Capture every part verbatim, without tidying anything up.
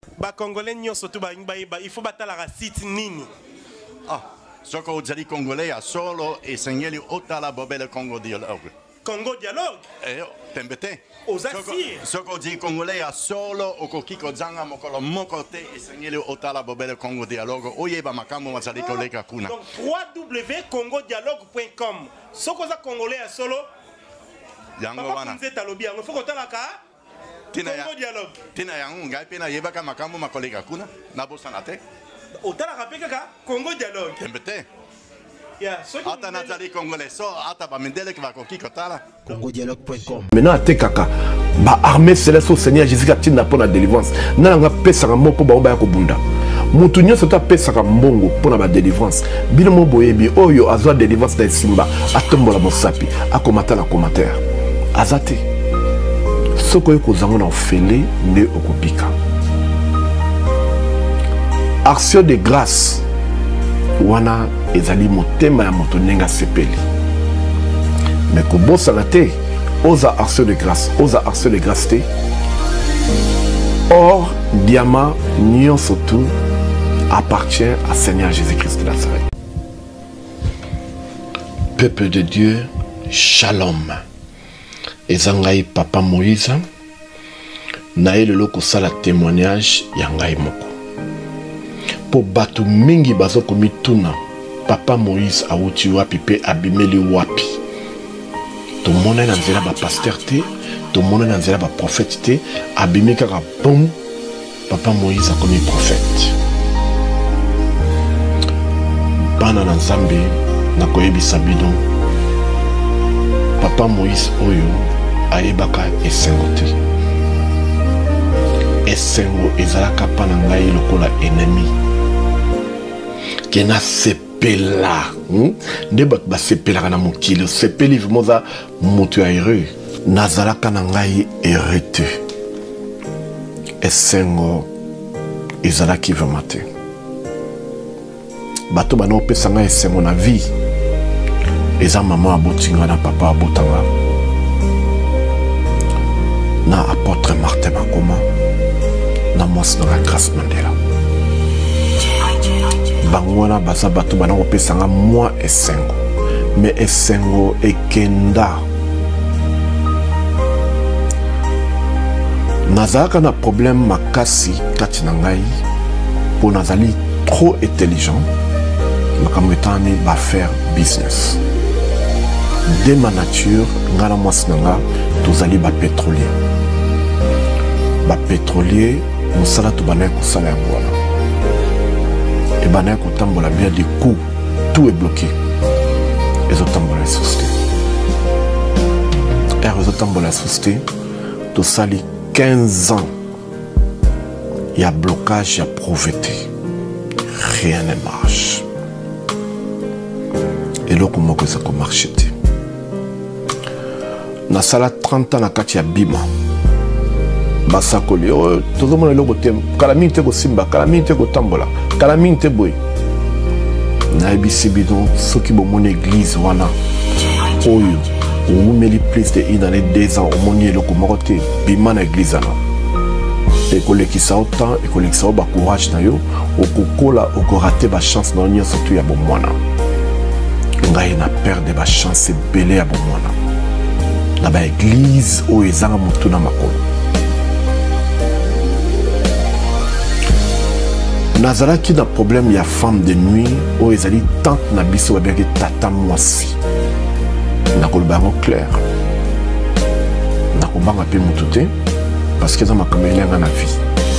Ba Congolais nyonso tu ba ba il faut batala la site nini. Ah, ce qu'on dit Congolais à solo et seigneli otala bobele Congo dialogue. Congo dialogue. Eh, tembete. Aux assir. Ce qu'on dit Congolais à solo au kokiko zanga mokolo mokote et seigneli otala bobele Congo dialogue. Oyeba makambo mazali koleka kuna. Donc w w w point congo dialogue point com. Soko za Congolais à solo. Yango wana. Nze talobi yango faut kotala ka. Tina ya. Congo dialogue. Tina yango ngai pena yebaka makambo makoleka kuna. Na bosana te. Otala rapeka ka Congo dialogue. Tembete. Ya, soki ata nazali Congolais so ata ba mendele ki bakoki kotala. congo dialogue point com. Maintenant atekaka ba armée céleste au Seigneur Jésus Christ na pona délivrance. Na nga pesaka moko ba ba ko bunda. Mutu nyonso ta pesaka mbongo pona ba délivrance. Bino mo boyebi oyo azwa délivrance na simba atombola mosapi akomata na commentaire. Azate. Soko yeko zango na ofele ne okopika. Action de grâce wana ezali motema ya moto nenga sepeli. Mais ko bossa na te oza action de grâce, oza action de grâce te. Or, diamant, nion surtout appartient à Seigneur Jésus-Christ de Nazareth. Peuple de Dieu, shalom. Ezangai Papa Moïse, nae lelo kosala témoignage yangai moko. Po batu mingi bazo komi tuna, Papa Moïse awuti wapi pe abimeli wapi. To mona na nzela ba pasteur te, to mona na nzela ba prophète te, abimi kaka bon, Papa Moïse a komi prophète. Bana na Nzambe na koyebisa bino, Papa Moïse oyo ayebaka esengo te. Esengo ezalaka pa na ngai lokola ennemi. Kena sepela. Nde bat ba sepela na mokili. Sepeli vimoza motu ya heureux. Nazalaka na ngai hérité. Esengo ezalaki vraiment te. Bato bana opesa ngai esengo na vie. Eza maman abotinga na papa abotanga. Na apôtre Martin Makoma. Na mwasi na Grâce Mandela. Bangwana baza bato bana opesa nga moi esengo. Mais esengo ekenda. Nazalaka na problème makasi kati na ngai. Po nazali trop intelligent. Makambo etami ba faire business. De ma nature, ngana mwasi na nga tozali ba pétrolier. Ba pétrolier mosala to bana kosala ya bwana. Et bana kotambola bien des coups, tout est bloqué. Les otambola la société. Et les otambola la société, tout sali quinze ans. Il y a blocage, il y a pauvreté. Rien ne marche. Et là, comment que ça marche? Na sala trente ans na kati ya bima. Basakoli, oh, tout le monde est là, Kalami te ko simba, Kalami te ko tambola, Kalami te boy. Na ebisi bidon, ceux qui bon mon église wana, oyo, ou meli plus de une année, deux ans, au moni le kumorote, bima na église ana. Et koleki sa autant, et koleki sa ba courage na yo, au kokola, au ko rater ba chance na onye surtout ya bon mwana. Ngai na perdre ba chance belé ya bon mwana. Na ba église o ezanga mutu na makolo. Nazalaki na problème ya femme de nuit o ezali tante na biso babaki tata mwasi. Nakoloba ngo clair. Nakobanga pe mutu te parce que za makambo elenga na vie.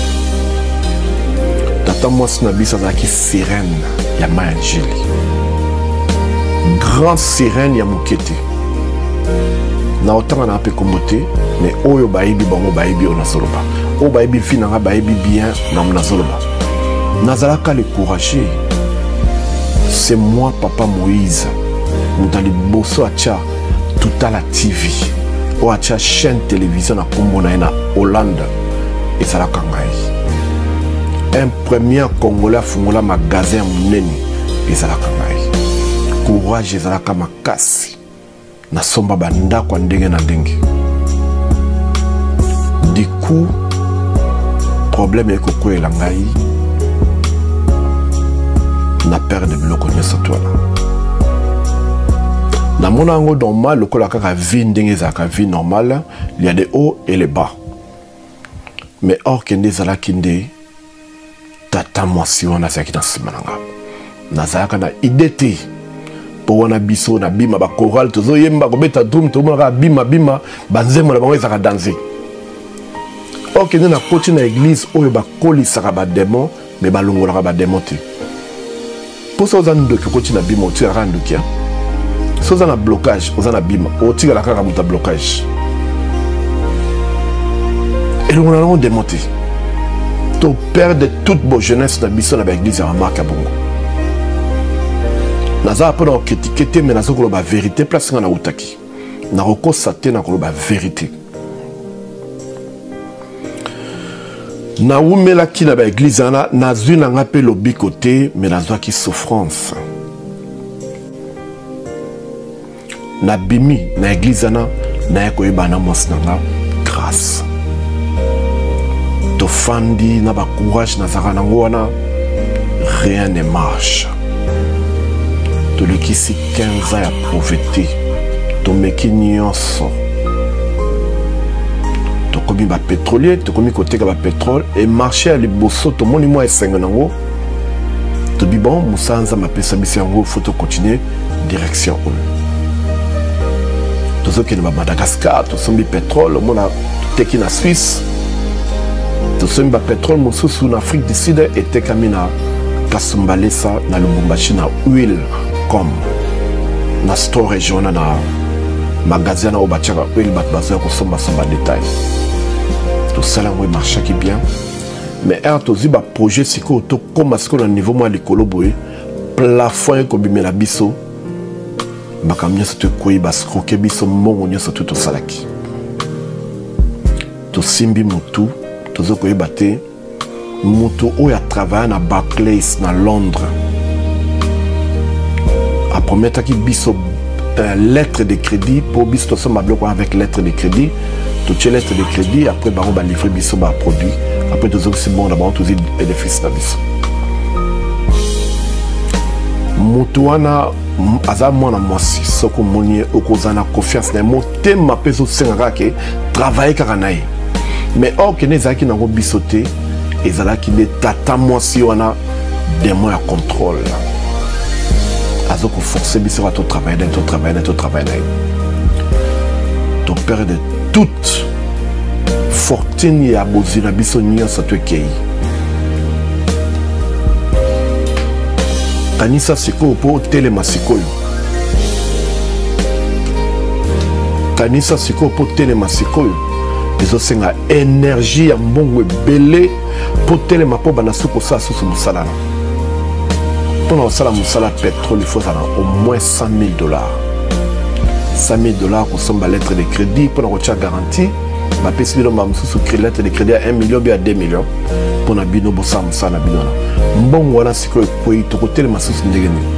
Tata mwasi na biso azalaki sirène ya Mayangeli. Grand sirène ya mokete. Na otanga na pe kombote mais oyo bayibi bango bayibi ona soloba. O bayibi finanga bayibi bien na mona soloba. Nazalaka le courageux. C'est moi, Papa Moïse. Nous allons bosser à Tcha, tout à la T V. Ou à Tcha, chaîne télévision à Kombona na Hollande. Et ça la kangai. Un premier Congolais fungola magasin muneni. Et ça la kangai. Courage et ça la kamakasi. Na somba banda kwa ndenge na ndenge. Du coup, problème est que la ngai na perdre de biloko nyonso to wana na mona yango normal lokola kaka vie ndenge ezalaka vie normale, il y a des hauts et les bas, mais or kende ezalaki nde tata mwasi wana azalaki na nsima na nga nazalaka na idée te mpo wana biso na bima bachoral tozoyemba kobeta drum tomonaka bima bima banzembo na bango ezalaka danger. Or kende na koti na église oyo bakolisaka bademon me balongolaka bademon te mpo so oza ndoki okoti na bima otikaka ndoki ya so oza na blocage oza na bima otikala kaka moto ya blocage elongola nango demon te to perdre toute bo jeunesse na biso na baeglise ya bamarke ya bongo nazala mpo na kokritike te me naza koloba vérité place nga nautaki nakokosa te na koloba vérité. Naumelaki na baeglise wana nazwi nanga mpe lobiko te me nazwaki souffrance nabimi na église wana naye koyeba na mwasi nanga grâce tofandi na bacourage nazalaka nango wana rien ne marche tolekisi quinze ans ya pauvreté tomeki nyonso tokomi bapétrolier tokomi koteka bapétrole et marché ya liboso tomoni mwa esenge nango tobi bon mosala nzambe apesa biso yango faut tocontinue direction oyo tozokende ba Madagascar tosombi pétrole omona toteki na Suisse tosombi bapétrole mosusu na Afrique du Sud etekami na Kasumbalesa na Lubumbashi na huile comme na store regional na magasin na obatiaka huile bato bazoya kosombasomba détail tosala yango emarchaki bien mais er tozwi baprojet sikoyo tokóma sikoyo na niveau mwa likolo boye plafond ekobimela biso makambo nyonso tokoyi bascroke biso mbongo nyonso to tosalaki tosimbi motu tozokoyeba te motu oyo atravaille na Barclays na Londres aprometaki biso euh, lettre de crédit pour biso tosomba biloko avec lettre de crédit totie lettre de crédit après bango balivre biso baproduit après tozokisi bongo na bango tozwi bénéfice na biso motu wana aza mwana mwasi soko omoni ye okoza na confiance na ye motema mpe ezosengaka ke travaille kaka na ye mais or kende ezalaki nango biso te ezalaki nde tata mwasi wana démon ya contrôle azokoforce biso ka totravaille na ye totravaille na ye totravaille na ye toperdre toute fortune ya bozwi na biso nyonso toekei kanisa sikoyo mpo otelema sikoyo kanisa sikoyo mpo otelema sikoyo ezosenga énergie ya mbongo ebele mpo otelema mpo bana suki kosala susu mosala na mpona kosala mosala pétrole il faut ozala au moins cent mille dollars cent mille dollars kosomba lettre de crédit mpona kotia garantie bapesi bino bamosusu lettre de crédit ya un million bi ya deux millions mpona bino bosala mosala na bino wana mbongo wana sikoyo ekwei tokotelema susu ndenge nini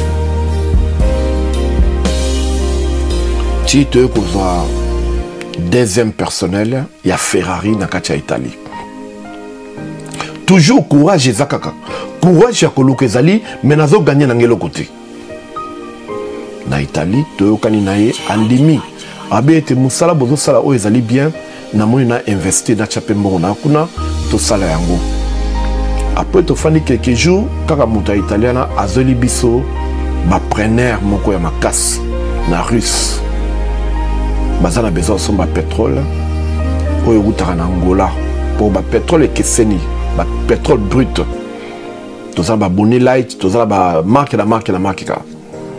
ti toye kozwa deuxième personnel ya Ferrari na kati ya Italie toujours courage eza kaka courage ya koluka ezali me nazoganye na ngeloko te na Italie toyokani na ye andimi abe ete mosala bozosala oyo ezali bien namoni na investi na tia mpe mbongo na kuna tosala yango après tofandi quelques jours kaka moto ya italiana azoli biso bapreneur moko ya makasi na russe baza na besoin osomba pétrole oyo eutaka na Angola mpo bapétrole ekeseni bapétrole brut tozala baboni light tozala bamarke na marke na marke kaka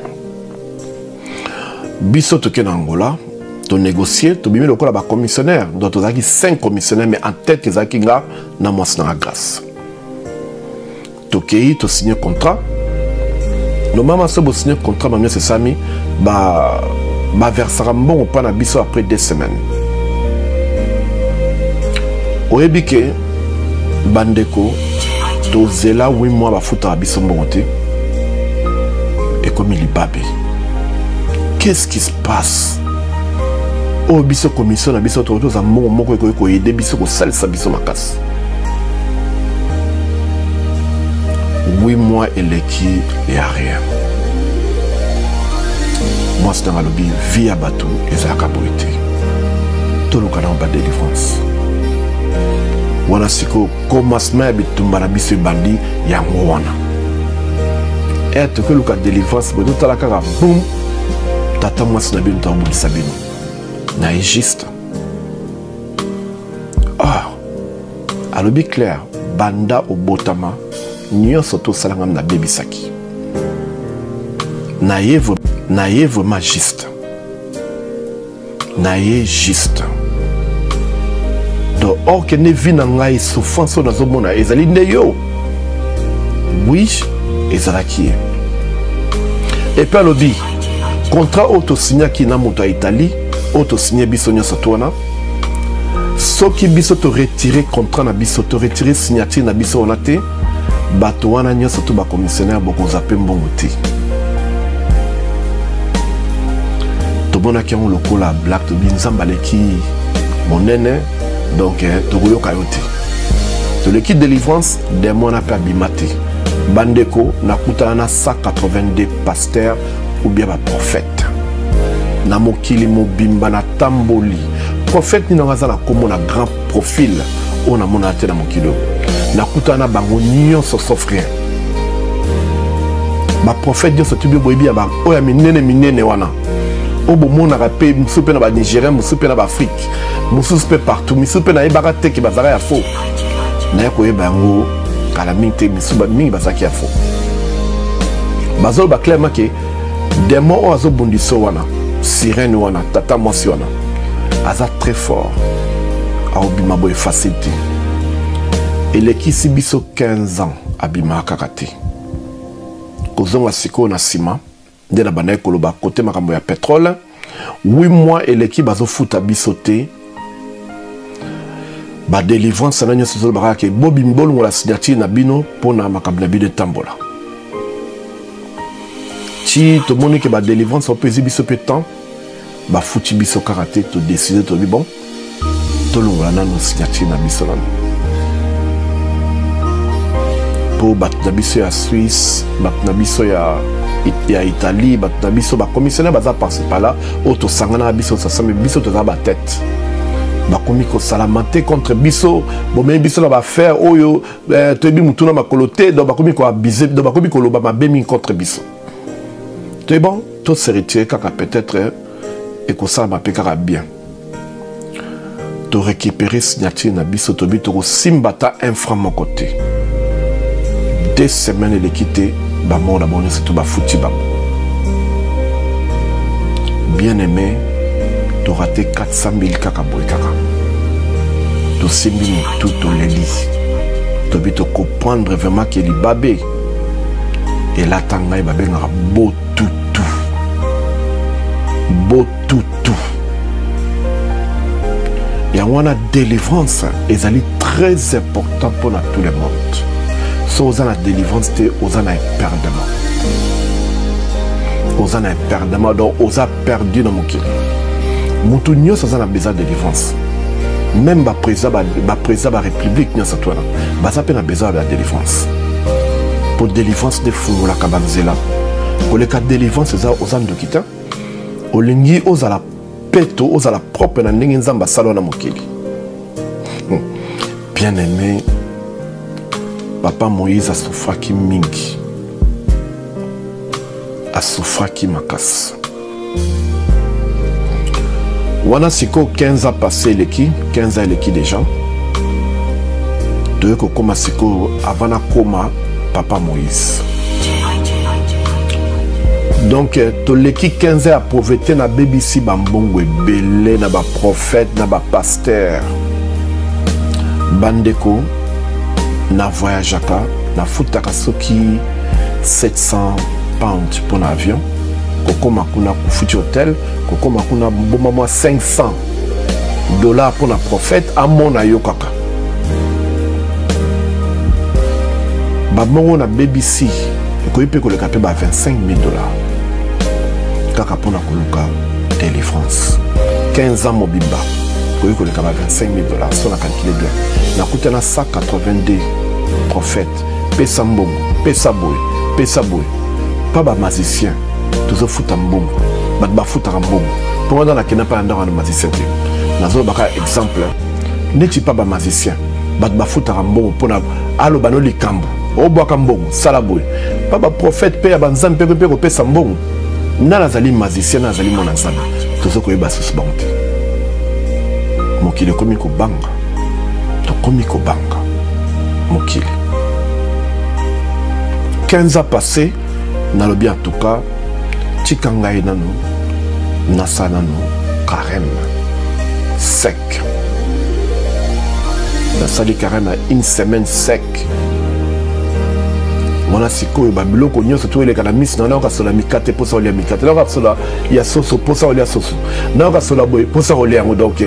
biso toke na Angola tonégocie tobimi lokola bacommissionnaire donc tozalaki cinq commissionnaires mais en tête ezalaki nga na mwasi na grâce tokei tosigné contrat normalement so bosigné contrat bamio sesami baversaka mbongo mpa na biso après deux semaines oyebi ke bandeko tozela huit mois bafutaka biso mbongo te ekomi libabe. Qu'est-ce qui se passe? Oh, biso commission na biso tozo za mbongo moko eko eko aider biso ko salisa biso makasi. huit mois eleki ya rien. Moi c'est dans le lobby via bateau et ça caboité. Tout le canal bas délivrance. Wana siko commencement bitumba na biso bandi ya ngwana. Et que le cas délivrance mais tout la kaka boum. Tata moi c'est na bin tambu sabino. Na juste. Ah. À lobby clair banda au botama nyonso to salangam na bebisaki. Na ye na ye vraiment juste. Na ye juste. Donc or que ne vit na ngai souffrance na zo mona ezali nde yo. Oui, ezalaki. Et puis alobi contrat auto signé ki na moto Italie, auto signé biso nyonso to wana. Soki biso to retirer contrat na biso to retirer signature na biso wana te, bato wana nyonso to ba commissionnaire boko zape mbongo te. To bona ki on lokola black to binzamba leki monene donc to yoka yote. To l'équipe de délivrance des mona pa bimate. Bandeko na kutana cent quatre-vingt-deux pasteurs ou bien ba prophète. Na mokili mobimba na tamboli. Prophète ni nangaza na komona grand profil on a mona te na mokilo. Na kutana bango nyonso sauf rien. Ba prophète nyonso tubi boyebi ya ba oya minene minene wana. Obo mona rapé musupe na ba Nigérien musupe na ba Afrique. Musupe partout musupe na ebaka te ki bazara ya faux. Na yako yeba yango kala minte misuba mingi bazaki ya faux. Bazolo ba clairement que démon o azo bondiso wana sirène wana tata mosi wana aza très fort a obima boy facilité. Et l'équipe biso quinze ans abima kakate. Kozonga siko na sima de la banaye koloba côté makambo ya pétrole. huit mois et l'équipe bazo futa bisoté. Ba délivrance na nyoso zo baraka ke bobi mbolo ngola signature na bino pona makambo na bide tambola. Si to moni ke ba délivrance on peut biso pe temps ba futi biso karaté to décider to bi bon to longola na no signature na biso na. Po bat na biso ya Suisse, bat na biso ya ya Italie, bat na biso ba commissionnaire baza passer par là, auto sangana biso ça semble biso to za ba tête. Ba komi ko salamante contre biso, bo me biso na ba faire oyo to bi mutuna makolote, do ba komi ko abiser, do ba komi ko loba ma bemi contre biso. C'est bon, tout se retire kaka peut-être et que ça m'a pékara bien. Tu récupérer signature na biso to bi to simbata infra mon côté. Deux semaines il est quitté, bah mon abonné c'est tout ba fouti ba. Bien aimé, tu raté quatre cent mille kaka boy kaka. Tu simbi tout to l'élise. Tu bi to comprendre vraiment qu'il est babé. Et là tanga babé ngara beau tout tout. Beau tout tout. Et on a délivrance, et c'est très important pour tout le monde. Si on a la délivrance, on a un perdement. On a un perdement, donc on a perdu dans mon cœur. Mon tout nous on a besoin de délivrance. Même le président de la République, nous avons besoin de la délivrance. Pour la délivrance de fous, la cabanzela. Pour le cas de délivrance, on a besoin de quitter. On a la peto oza la propre na ndenge nzamba salo na mokili. Bien aimé, papa Moïse a souffraki mingi, a souffraki makasi. Wana siko quinze ans passé leki, quinze ans leki déjà. De ko koma siko avana koma papa Moïse. Donc, to leki quinze ans à pauvreté na B B C bambongo belé na ba prophète na ba pasteur. Bandeko na voyageaka na futaka soki sept cents pounds pour l'avion. Koko makuna ku futi hôtel, koko makuna bomama cinq cents dollars pour la prophète à mon ayokaka. Babongo na B B C, ko ipe ko le kapé ba vingt-cinq mille dollars. Kaka pour la koluka délivrance. quinze ans mobimba. Pour que le vingt-cinq mille dollars, on a calculé bien. On a coûté cent quatre-vingt-deux prophètes, pesa mbongo, pesa boy, pesa boy. Pas ba magicien, tous fout en mbongo, bat ba fout en mbongo. Pour moi, on a pas un magicien. Nazo baka exemple, n'est-ce pas ba magicien, bat ba fout en mbongo pour na alo banoli kambo, o boa kambongo, salaboy. Pas ba prophète pe abanzam pe pe pesa mbongo. Na nazali magicien, nazali mon ensemble. Tous ceux qui ba sous banque. Mokili komi ko banga, to komi ko banga, mokili. quinze ans passés, nalobi en tout cas, Tikangaï nano, Nasa nano, carême, sec. Nasali carême à une semaine sec. On a siko et babilo qu'on y a surtout les canamis, non on a sur la mikate pour ça on y a mikate, non on a sur la il y a soso pour ça on y a soso, non on a sur la boy pour ça on y a donc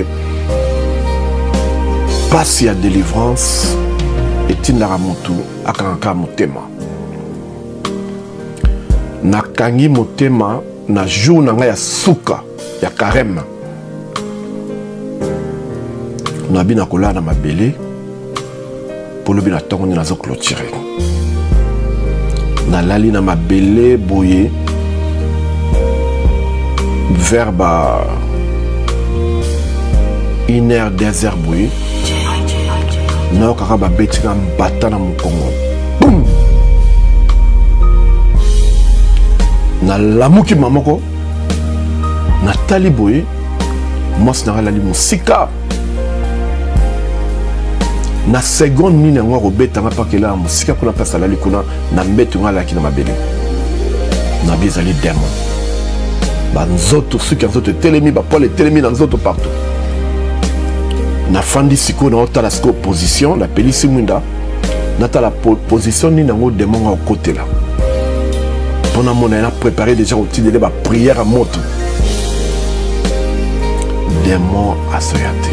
passe y a délivrance et tinara mutu akanka mutema. Nakangi motema na jour na nga ya suka ya carême na bina kola na mabele pour le bina tongo ni nazo clôturer na lali na mabele boye vers ba une heure deux heures boye na kaka ba betika mbata na mukongo boum na lamuki mamoko na taliboye mos na lali musika na seconde ni na ngoro beta nga pakela musika kuna pesa lali kuna na mbetu nga laki na mabele na bizali demo ba nzoto suki nzoto telemi ba pole telemi na nzoto partout na fandi siko na otala siko position la pelisi mwinda na ta la position ni na ngo demo nga côté là. Pendant mon a préparé déjà au petit délai ma prière à moto. Démon à soyate.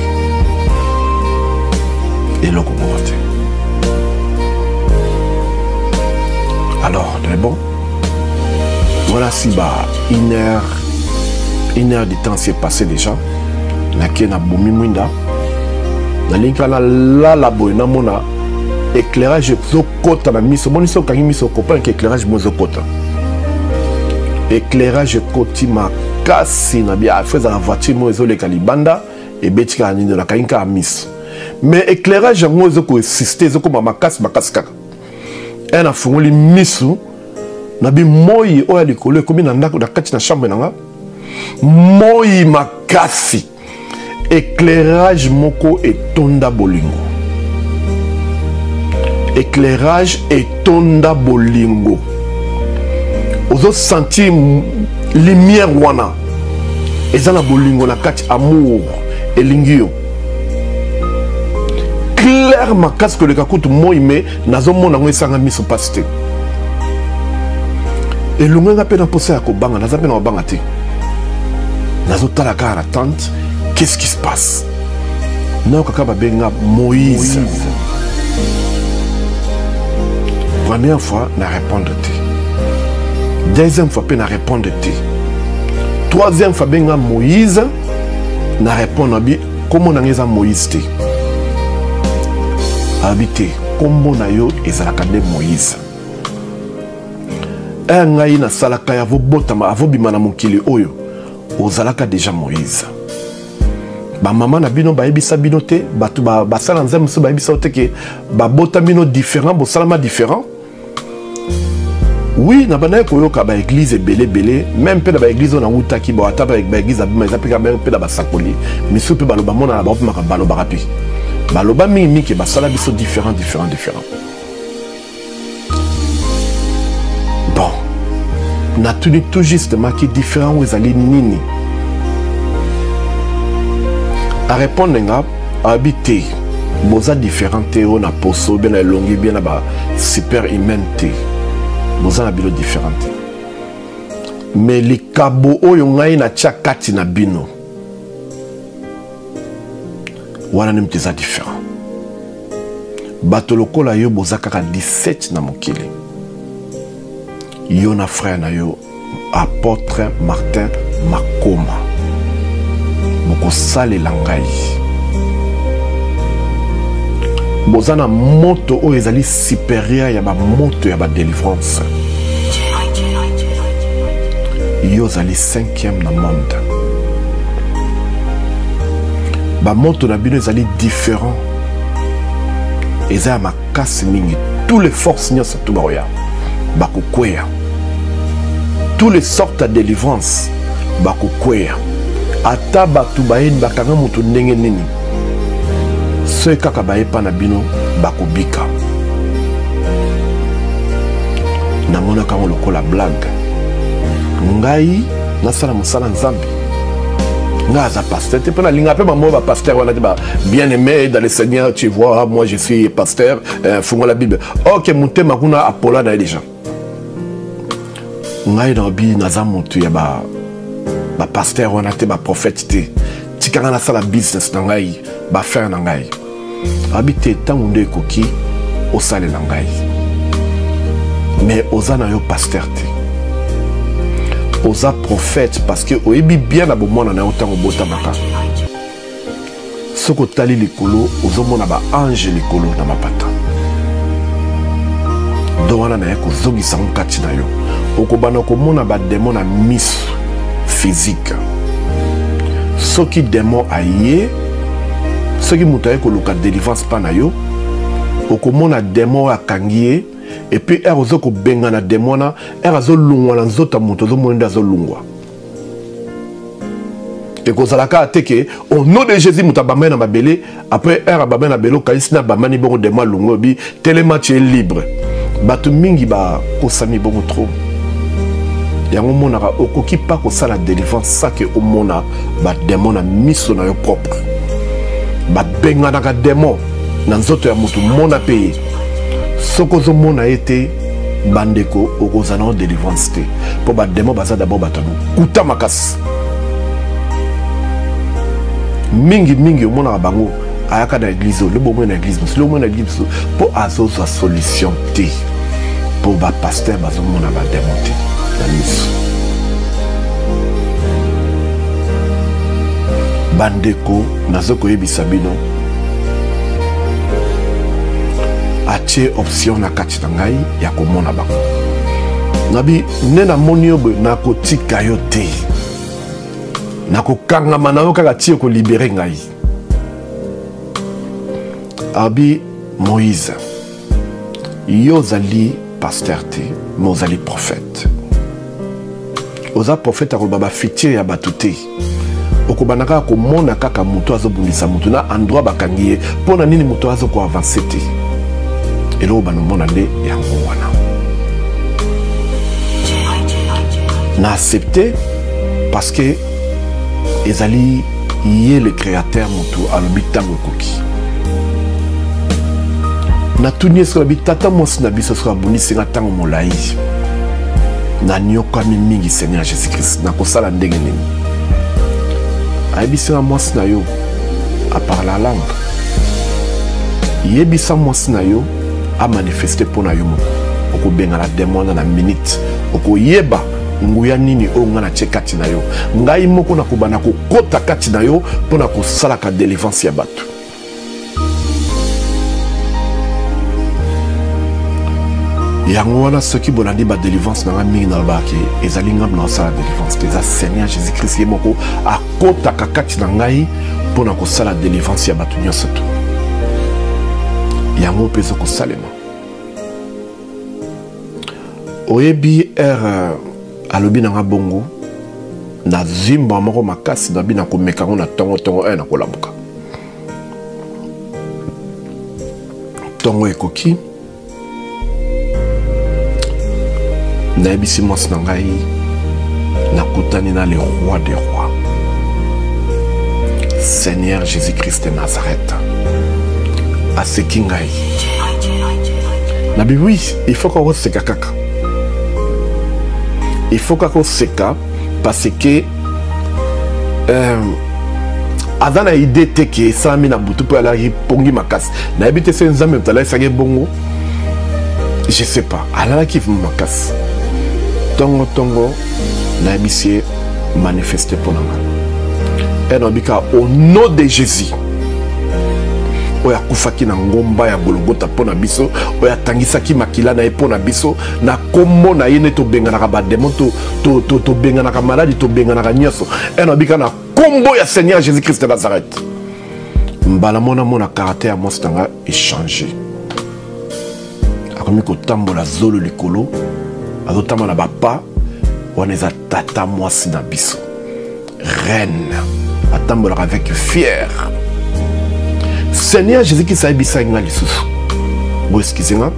Et le communauté. Alors, très bon. Voilà si bah une heure, une heure de temps s'est passé déjà. La qui n'a boumi mwinda. La ligne là là la boy na mona éclairage zo kota na miso. Bon iso kangi miso copain qui éclairage mozo kota. Éclairage côté ma casse na bien fait dans la voiture moi les calibanda et betika ni de la kainka miss mais éclairage moi zo ko exister zo ko ma casse ma casse kaka et na fungoli misu na bi moyi o ya likolo ko bi na ndako da kati na chambre nanga moyi makasi éclairage moko etonda bolingo éclairage etonda bolingo. Ozo sentir lumière wana ezana bolingo na kati amour elingio clair makasi que le kakutu moi mais nazo mona ngo esanga miso pasite elunga nga pena posa ya kobanga naza pena obanga te nazo tala ka la tante qu'est-ce qui se passe na kaka babenga Moïse. Première fois na répondre te. Deuxième fois, il a répondu. Troisième fois, il a Moïse. Il a répondu comment on a Moïse. Habité. Comment on a eu Moïse. Un aïe na salaka ya vobotama avobimana mokili oyo. Ozalaka déjà Moïse. Ba maman na bino ba ebisa bino te, batu ba basala nzembo so ba ebisa te ke ba bota bino différent, bo salama différent. Oui, na bana koyoka ba église belé belé, même pe na ba église on a utaki ba ata ba église abima ezapika même pe na ba sakoli. Misu pe baloba mona na ba opima baloba rapi. Baloba mi mi ke ba sala biso différent différent différent. Bon. Na tuni tout justement qui différent où ezali nini. A répondre nga habité. Boza différent te on a poso bien na longi bien na ba super humain te. Boza na bilo différent. Mais les kabo oyo ngai na tia kati na bino. Wana nem teza différent. Bato lokola yo boza kaka dix-sept na mokili. Yo na frère na yo apôtre Martin Makoma. Boko sale langai. bozana moto o ezali supérieur ya ba moto ya ba délivrance. Yo zali cinquième na monde. Ba moto na bino ezali différent. Eza ya makasi mingi. Tous les forces nyonso tu baoya bakukweya. Tous les sortes de délivrance bakukweya. Ata batu baeni bakanga mutu ndenge nini. Soki kaka bayepa na bino bakubika. Namona kama lokola blague. Ngai nasala musala nzambi. Ngai za pasteur te pena linga pe ba mo ba pasteur wana te ba bien aimé dans le Seigneur, tu vois, moi je suis pasteur, euh, fungo la Bible. OK, mutema kuna apola na déjà. Ngai na bi naza mutu ya ba ba pasteur wana te ba prophète te. Tikanga na sala business na ngai, ba faire na ngai. Habité tango nde koki osale na ngai. Mais ozana yo pasteur te. Oza prophète parce que oyebi bien na bomona na otango botamaka. Soko tali likolo ozomona ba ange likolo na mapata. Do wana na yako zongisa nkati na yo. Okobana komona ba démon na miss physique. Soki démon aye, soki mutaye ko luka délivrance pa na yo, okomona démon akangie. Et puis, er ozo ko benga na demona, er azo lungwa na nzota muto zo mwenda azo lungwa. Et ko zalaka ateke, au nom de Jésus muta bamena mabele, après er abamena belo kaisina bamani bongo dema lungwa bi, telema tu es libre. Batu mingi ba kosami bongo trop. Yango monaka okoki pa ko sala délivrance ça que au mona ba demona miso na yo propre. Ba benga na ka démon na nzoto ya mutu mona paye. Sokozo mona été bandeko okozana délivrance te pour ba démon baza d'abord batanu kuta makas mingi mingi o mona bango ayaka na église le bon na église le bon na église pour azo sa solution te pour ba pasteur bazo mona ba démon te na miso bandeko nazoko yebisa bino atie option na kati na ngai ya komona bango. Nabi nena moni obe na kotika yo te. Na kokangama na yo kaka tie ko libérer ngai. Abi Moïse. Yo zali pasteur te, mo zali prophète. Oza prophète akobaba fitier ya batute. Okobanaka komona kaka muto azobundisa mutu na endroit bakangiye pona nini muto azo ko avancer te. Et là, on a demandé n'a accepté parce que Ezali y est le créateur mutu à l'habitant koki. Na tuni sur l'habitat moi si na biso sur abuni singa tango molai. Na nyoka mingi Seigneur Jésus-Christ na kosala ndenge nini. Aibisa moi si na yo à part la langue. Yebisa moi si na yo a manifesté pour na yomo oko benga la demande na minute oko yeba nguya nini o ngana chekati na yo ngai moko na kubana ko kota kati na yo pona ko sala ka délivrance ya batu yango wana soki bolandi ba délivrance na mingi na baki ezali ngam na sala délivrance teza Seigneur Jésus-Christ yemoko a kota kati na ngai pona ko sala délivrance ya batu nyonso tu yango peso ko salema oyebi er alobi na bongo na zimba moko makasi na bina ko mekango na tongo tongo e na ko lamuka tongo ekoki na ebisi mwasi na ngai na kutani na le roi des rois Seigneur Jésus-Christ de Nazareth à ce kingai. Nabi oui, il faut qu'on se kaka. Il faut qu'on se kaka parce que euh adana idée te que ça mina butu pour aller pongi makas. Na habite c'est nzambe mtala sage bongo. Je sais pas. Ala ki makas. Tongo tongo na bisie manifester pour nanga. Et nabika au nom de Jésus. oyo akufaki na ngomba ya Golgotha pona biso oyo atangisaki makila na ye pona biso na kombo na ye ne tobenganaka bademo tobenganaka maladi tobenganaka nyonso eno bika na kombo ya Seigneur Jésus-Christ de Nazareth. Mbala mona mona caractère mos nanga échangé akomi kotambola zolo likolo azotambola bapa wana eza tata mwasi na biso reine atambolaka avec fier. Seigneur Jésus-Christ ayebisa nga lisusu bo eskizenga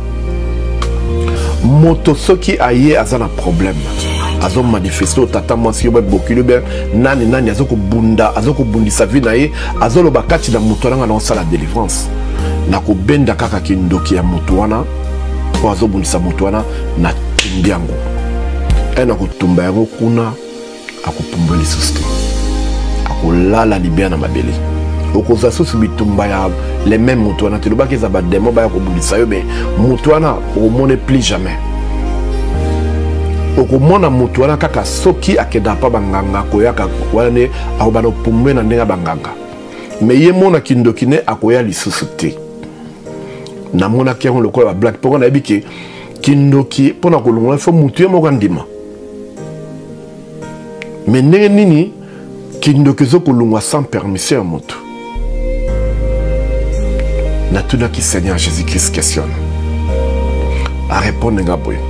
moto soki aye aza na problème azo manifester tata mwasi yo bokilo be nani nani azo ko bunda azo ko bundisa vie na ye azo loba kati na moto wana na osala délivrance na ko benda kaka kindoki ya moto wana po azo bundisa moto wana na timbiango ena ko tumba yango kuna akopumba lisusu akolala libia na mabele okoza susu bitumba ya les mêmes moto wana teloba keza ba demo ba ko bundisa yo be moto wana o mone plus jamais okomona moto wana kaka soki akeda pa banganga koyaka wana akobana opumbe na ndenga banganga me ye mona kindoki ne akoya lisusu te na mona kiango lokola ba black poko na ebike kindoki pona kolongola fo mutu ye moko ndima me ndenge nini kindoki zo kolongwa sans permission ya moto na tuna ki Seigneur Jésus-Christ questionne a répondre nga boy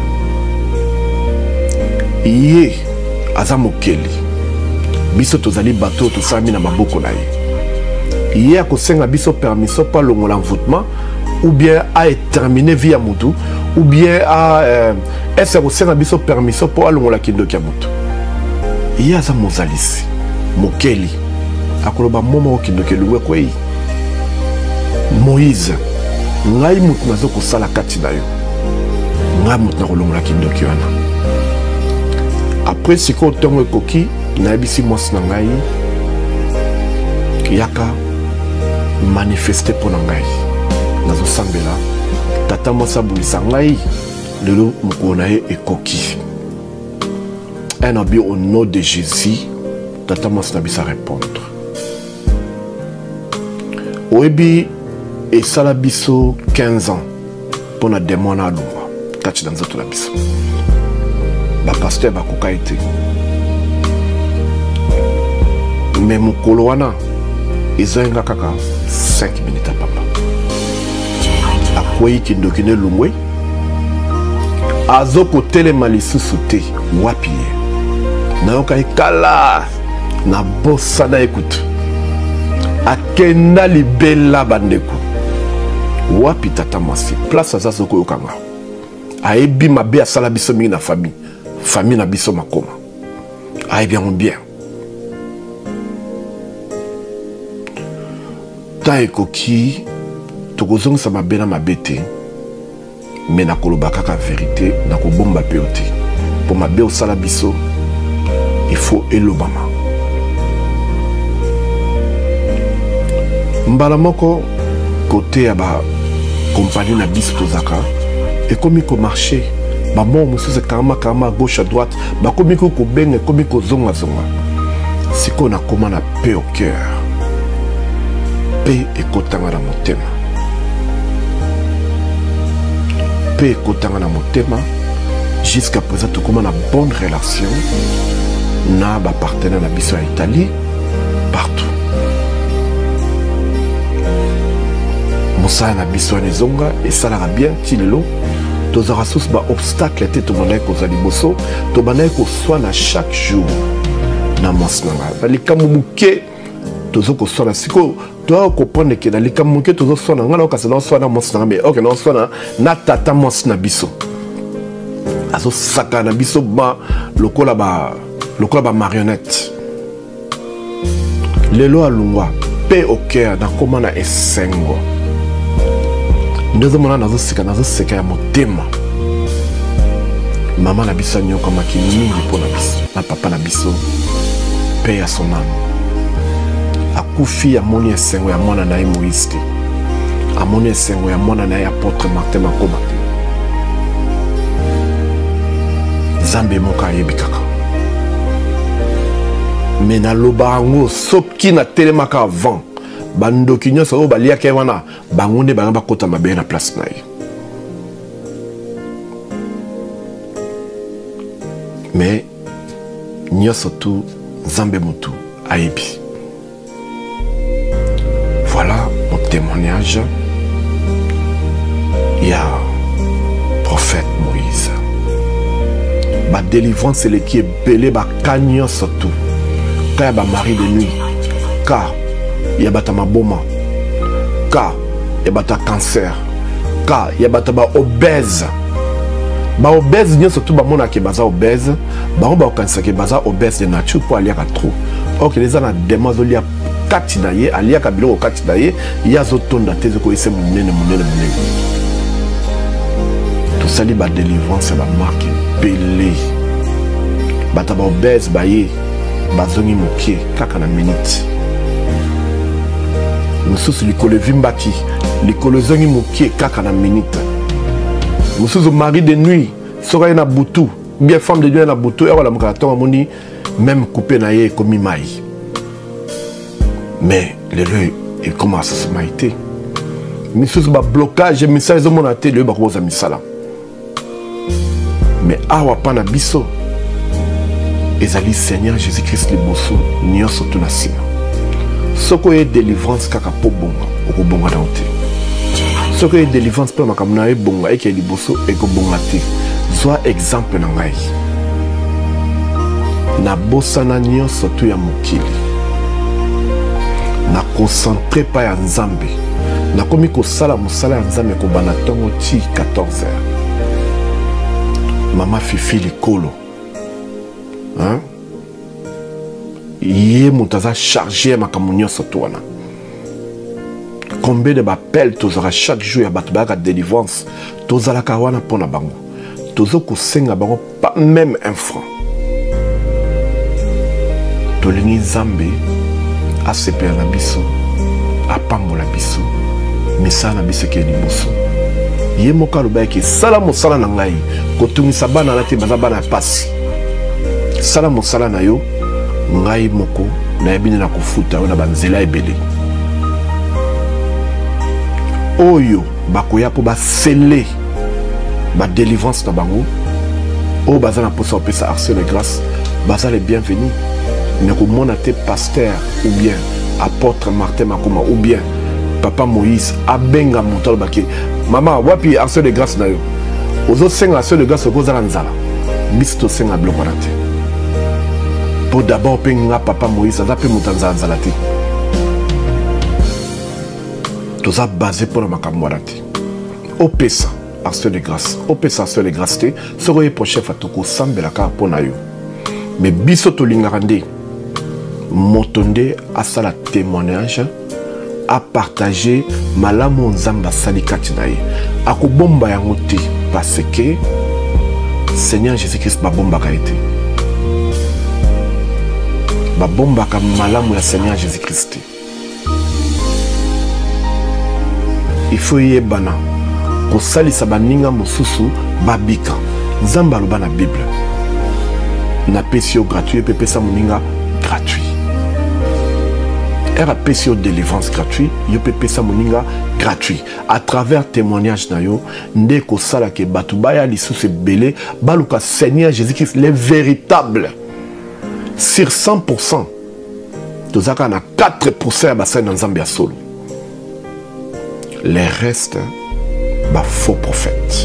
Iye aza mokeli biso tozali bato tosami na maboko na ye iye akosenga biso permission pa longola envoûtement ou bien a terminer vie ya mutu ou bien a euh, est-ce akosenga biso permission po alongola kindoki ya mutu iye aza mozalisi mokeli akoloba moma okindoki luwe kwei Moïse ngai mutu nazo kosala kati na yo ngai mutu na kolongola kindoki wana. Après ce que tu as coquille, n'abisi moi snangai, yaka manifester pour nangai. Nazo sambela, tata moi sabuli sangai, le loup moukonae et coquille. Un abi au nom de Jésus, tata moi snabisa répondre. Oebi et salabiso quinze ans pour na démon à l'eau, tati dans notre labiso. Ba pasteur ba koka été mais mukolo wana ezenga kaka cinq minutes à papa akoyi kindoki ne lungwe azoko telema lisusu te wapi na yoka ikala na bossa na écoute akenda libela bandeko wapi tata mwasi place azazo ko yokanga ayebi mabe asala biso mingi na famille famille na biso makoma aye bien bien ta ekoki tokozongisa mabe na mabe te me nakoloba kaka vérité nakobomba pe te po mabe osala biso il faut elobama mbala moko côté ya ba compagnie na biso tozaka ekomi ko marché ba mo mususu karama karama à gauche à droite ba komi ko ko benga komi ko zonga zonga siko na koma na paix au cœur paix ekotanga na motema paix ekotanga na motema jusqu'à présent to koma na bonne relation na ba partenaire na biso ya Italie partout mosala na biso ya zonga et ça la bien tilelo tous aura sous ba obstacle était tout monde ko zali boso to banaye ko soina chaque jour na mosnanga bali kamuke tozo ko soina siko to ko prendre que dans les kamuke tozo soina ngala ka sona soina mosnanga mais OK non soina na tata mosna biso azo saka na biso ba lokola ba lokola ba marionnette lelo alungwa paix au cœur na komana esengo. Nous avons nazo sika nazo sika ya motema maman na biso nyoko makini pour na biso na papa na biso paix à son âme akufi ya moni esengo ya mwana na Moïse amoni esengo ya mwana na apôtre Martin Makoba Zambe moka yebikaka mais na lobango soki na telemaka avant bandoki nyonso oyo baliaki ye wana bango nde banga bakota mabe na place na ye. Mais nyonso tu nzambe mutu ayebi. Voilà mon témoignage. Il y a prophète Moïse. Ma délivrance c'est le qui est belé ba kanyo surtout. Quand il y a ba mari de nuit, car il y a bata maboma, car il y a bata cancer, car il y a bata ba obèse. Ba obèse n'y surtout ba mona ke baza obèse, ba on ba cancer ke baza obèse de nature pour aller à trop. OK, les ana demazolia kati na ye, alia ka bilo kati na ye, ya zo tonda tezo ko ese munene munene munene. Tout ça li ba délivrance ba marque belé. Bata ba obèse ba ye, ba zongi mokie kaka na minute. Mususu likolo vimbaki, likolo zongi mokie kaka na minute. Mususu mari de nuit, sera na butu, bien femme de nuit na butu, et voilà mon caractère moni même coupé na ye comme maï. Mais le lieu il commence à se maïter. Mususu ba blocage message de mon até le ba koza misala. Mais awa pana biso ezali Seigneur Jésus-Christ le bosso nyonso to na sima. Soko ye délivrance kaka po bonga okobonga na ote. Soko ye délivrance po makamna e bonga e ke liboso e ko bonga te. Zwa exemple na ngai. Na bosana nyonso to ya mokili. Na concentré pa ya nzambe. Na komi ko sala musala ya nzambe ko bana tongo ti quatorze heures. Mama Fifi likolo. Hein? Yé moutaza chargé ma camunio sotouana. Combien de m'appels tozara chaque jour à batbaka délivrance. Tozala kawana pona bango. Tozo kusenga bango pas même un franc. Tolini Zambe a sepe na biso, a pambo la biso, misa na biso ke ni boso. Yé moka loba ki sala mosala na ngai, kotumisa bana na te bazabana pasi. Sala mosala na yo, ngai moko na yebini na kofuta na banzela ebele. Oyo bakoya po ba sceller ba délivrance na bango. O bazana posa opesa action de grâce, baza les bienvenus. Ne ko mona te pasteur ou bien apôtre Martin Makoma ou bien papa Moïse abenga montalo baki. Maman wapi action de grâce na yo. Ozo senga action de grâce ko za nzala. Bisto senga bloko na te. Pour d'abord penga papa Moïse aza pe mutanza nzala te. Toza basé pour makambo na te. Opesa action de grâce. Opesa action de grâce te. Soro ye prochain fatoko sambela ka pona yo. Mais biso to lingarande motonde à ça la témoignage à partager malamu nzamba salikati na ye akobomba yango te parce que Seigneur Jésus-Christ babomba ka été babomba ka malamu ya Seigneur Jésus-Christ. Il faut yebana ko salisa baninga mosusu babika nzamba loba na Bible na pesio gratuit pepe sa moninga gratuit. Era pesio délivrance gratuit, yo pepe sa moninga gratuit. À travers témoignage na yo, ndeko sala ke batubaya lisusu belé, baluka Seigneur Jésus-Christ le véritable. Sur cent pour cent, tozaka na quatre pour cent ba sa nzambe ya solo. Les restes ba faux prophètes.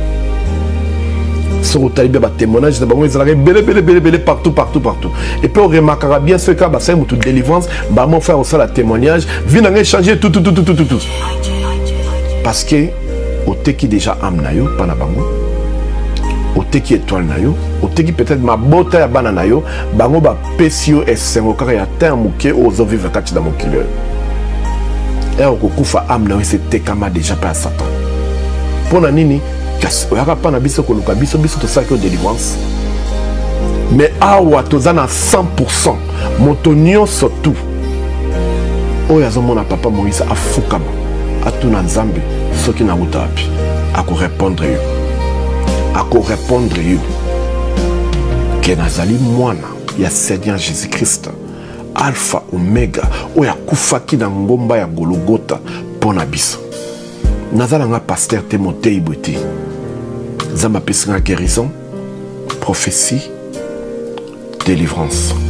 Sur le talibé, bah témoignage de bango, ils allaient belé belé belé belé partout partout partout. Et puis on remarquera bien ce cas, bah c'est une toute délivrance, bah mon frère aussi la témoignage, vient en échanger tout tout tout tout tout tout tout. Parce que au teki déjà âme na yo, pas na bango, au teki étoile na yo, au teki peut-être ma beauté à banana yo, bango bah pesio et sengo car y a tant mouké aux eaux vives kati dans mon kilo. Et au kufa âme na yo c'est tekama déjà pas à Satan. Pour na nini? Oyaka pa na biso koluka biso biso to saki délivrance. Mais awa tozana cent pour cent motonio surtout. Oya zomona papa Moïse afukama atuna nzambe soki na utapi ako répondre yo. Ako répondre yo. Que nazali mwana ya Seigneur Jésus-Christ alpha omega oyo akufaki na ngomba ya Golgotha pona biso. Nazala nga pasteur Timothée Ibwete. Zamba pesinga guérison, prophétie, délivrance.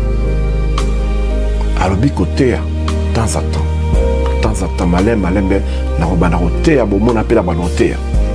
Alobi kotea temps à temps. Temps à temps malin malin ben na robana rotea bo mona pe la banotea.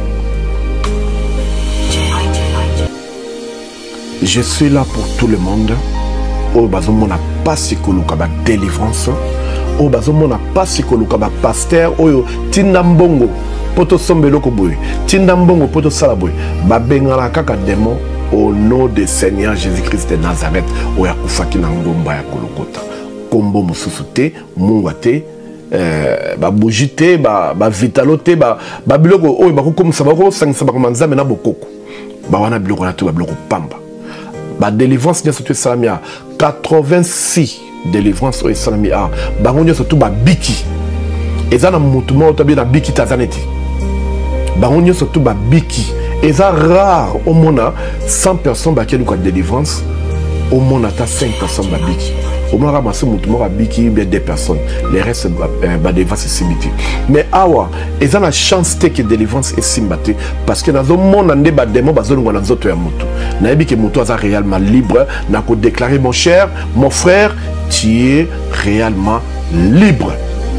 Je suis là pour tout le monde. Oh bazo mona pas sikoluka ba délivrance. Oh bazo mona pas sikoluka ba pasteur oyo tinda mbongo poto sombelo ko boy. Tinda mbongo poto sala boy. Ba bengala kaka démon au nom de Seigneur Jésus-Christ de Nazareth oya kufaki na ngomba ya Golgotha. Kombo mususu te, mungu te, euh, ba bougie te, ba, ba vitalo te, ba, ba biloko oyo ba kokomisa ba ko sangisa ba komanza mena bokoko. Ba wana biloko na to ba biloko pamba. Ba délivrance nyo sotu salami a quatre-vingt-six délivrance oyo salami a. Ba nyo sotu ba biki. Eza na mutuma otabi na biki tazaneti. Ba nyo sotu ba biki. Eza rare au mona cent personnes ba ki luka délivrance. Au mona ta cinq personnes ba biki. Au moins ramasser mon à biki bien des personnes les restes bah délivrance et simbati mais awa ils ont la chance que délivrance et simbati parce que dans un monde en débat démon bazolo ngwana nzoto ya mutu na yebi que mutu aza réellement libre na ko déclarer mon cher mon frère tu es réellement libre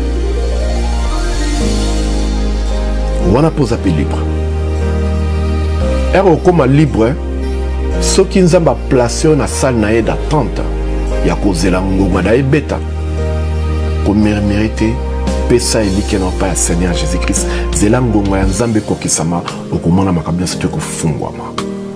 on a posé appel libre ero comme libre ceux qui nous ont placé na salle na d'attente ya kozela ngoma da ebeta ko mérité pesa elike na pa ya Seigneur Jésus-Christ zela ngoma ya Nzambe kokisama okomona makabila sote ko fungwama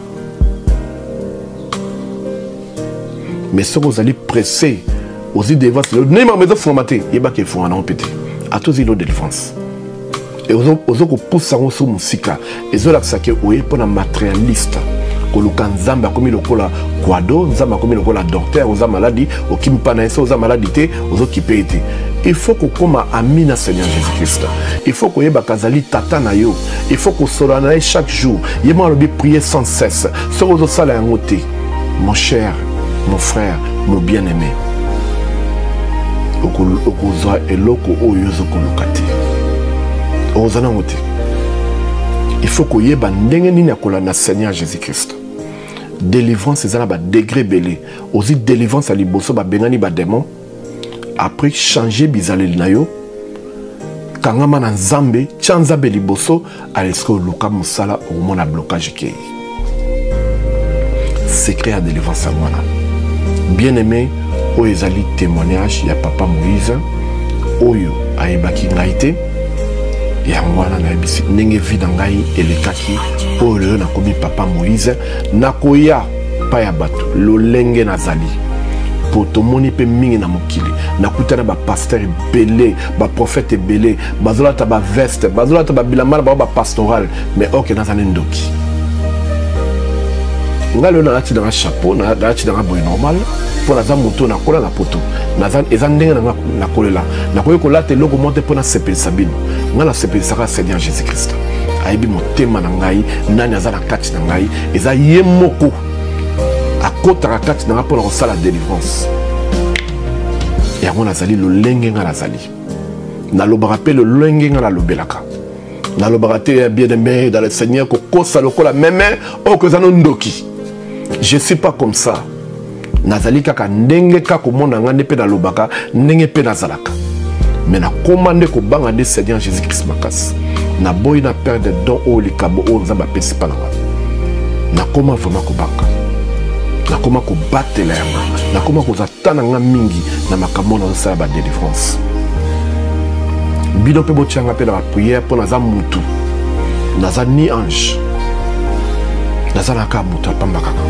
mais ce que vous allez presser aux idées devant le nema mezo formaté yeba ke fona na opété à tous ils de défense et aux aux ko poussa on sur musika ezo la sake oye pona matérialiste koluka nzamba komi lokola kwado nzamba komi lokola docteur oza maladie okimpa na eso oza maladie te ozo kipe te il faut que koma amina Seigneur Jésus-Christ il faut que yeba kazali tata na yo il faut que solana chaque jour yema lobi prier sans cesse so ozo sala yango te mon cher mon frère mon bien-aimé okozwa eloko oyo ozo koluka te ozana ngote il faut que yeba ndenge nini akola na Seigneur Jésus-Christ délivrance c'est un degré belé aussi délivrance à liboso ba bengani ba démon après changer bizaleli na yo kangama na nzambe chanza be liboso alesko luka musala au mona blocage ke secret à délivrance à moi bien aimé o ezali témoignage ya papa Moïse oyo ayebaki ngaite ya ngwana na bisi ndenge vida ngai elekaki oyo na komi papa Moïse nakoya pa ya bato lolenge nazali poto moni pe mingi na mokili nakutana ba pasteur belé ba prophète belé bazola ta ba veste bazola ta ba bilamba ba pastoral mais ok nazali ndoki ngalo na lati dans un chapeau na lati dans un boy normal pour la moto na kola na poto nazan ezandenge na na kolela na koyo kolate logo monte pour na sepel sabino ngala sepel saka Seigneur Jésus-Christ aibi motema na ngai nani azana kati na ngai eza yemoko akota kati na pour la délivrance ya mona zali lo lenge ngala zali na lo rappel le lenge ngala lo belaka na lo baraté bien aimé dans le Seigneur ko kosa lokola meme o ko zano ndoki je suis pas comme ça nazali kaka ndenge kaka mona ngane pe na lobaka ndenge pe na zalaka mais na commandé ko banga de Seigneur Jésus-Christ makas na boy na père de don o likabo o nzamba pesi pa na koma vraiment ko banga na koma ko batela na koma ko zatana nga mingi na makambo na sa ba délivrance bido pe botianga pe na prière pour naza mutu naza ni ange naza na ka mutu pamba kaka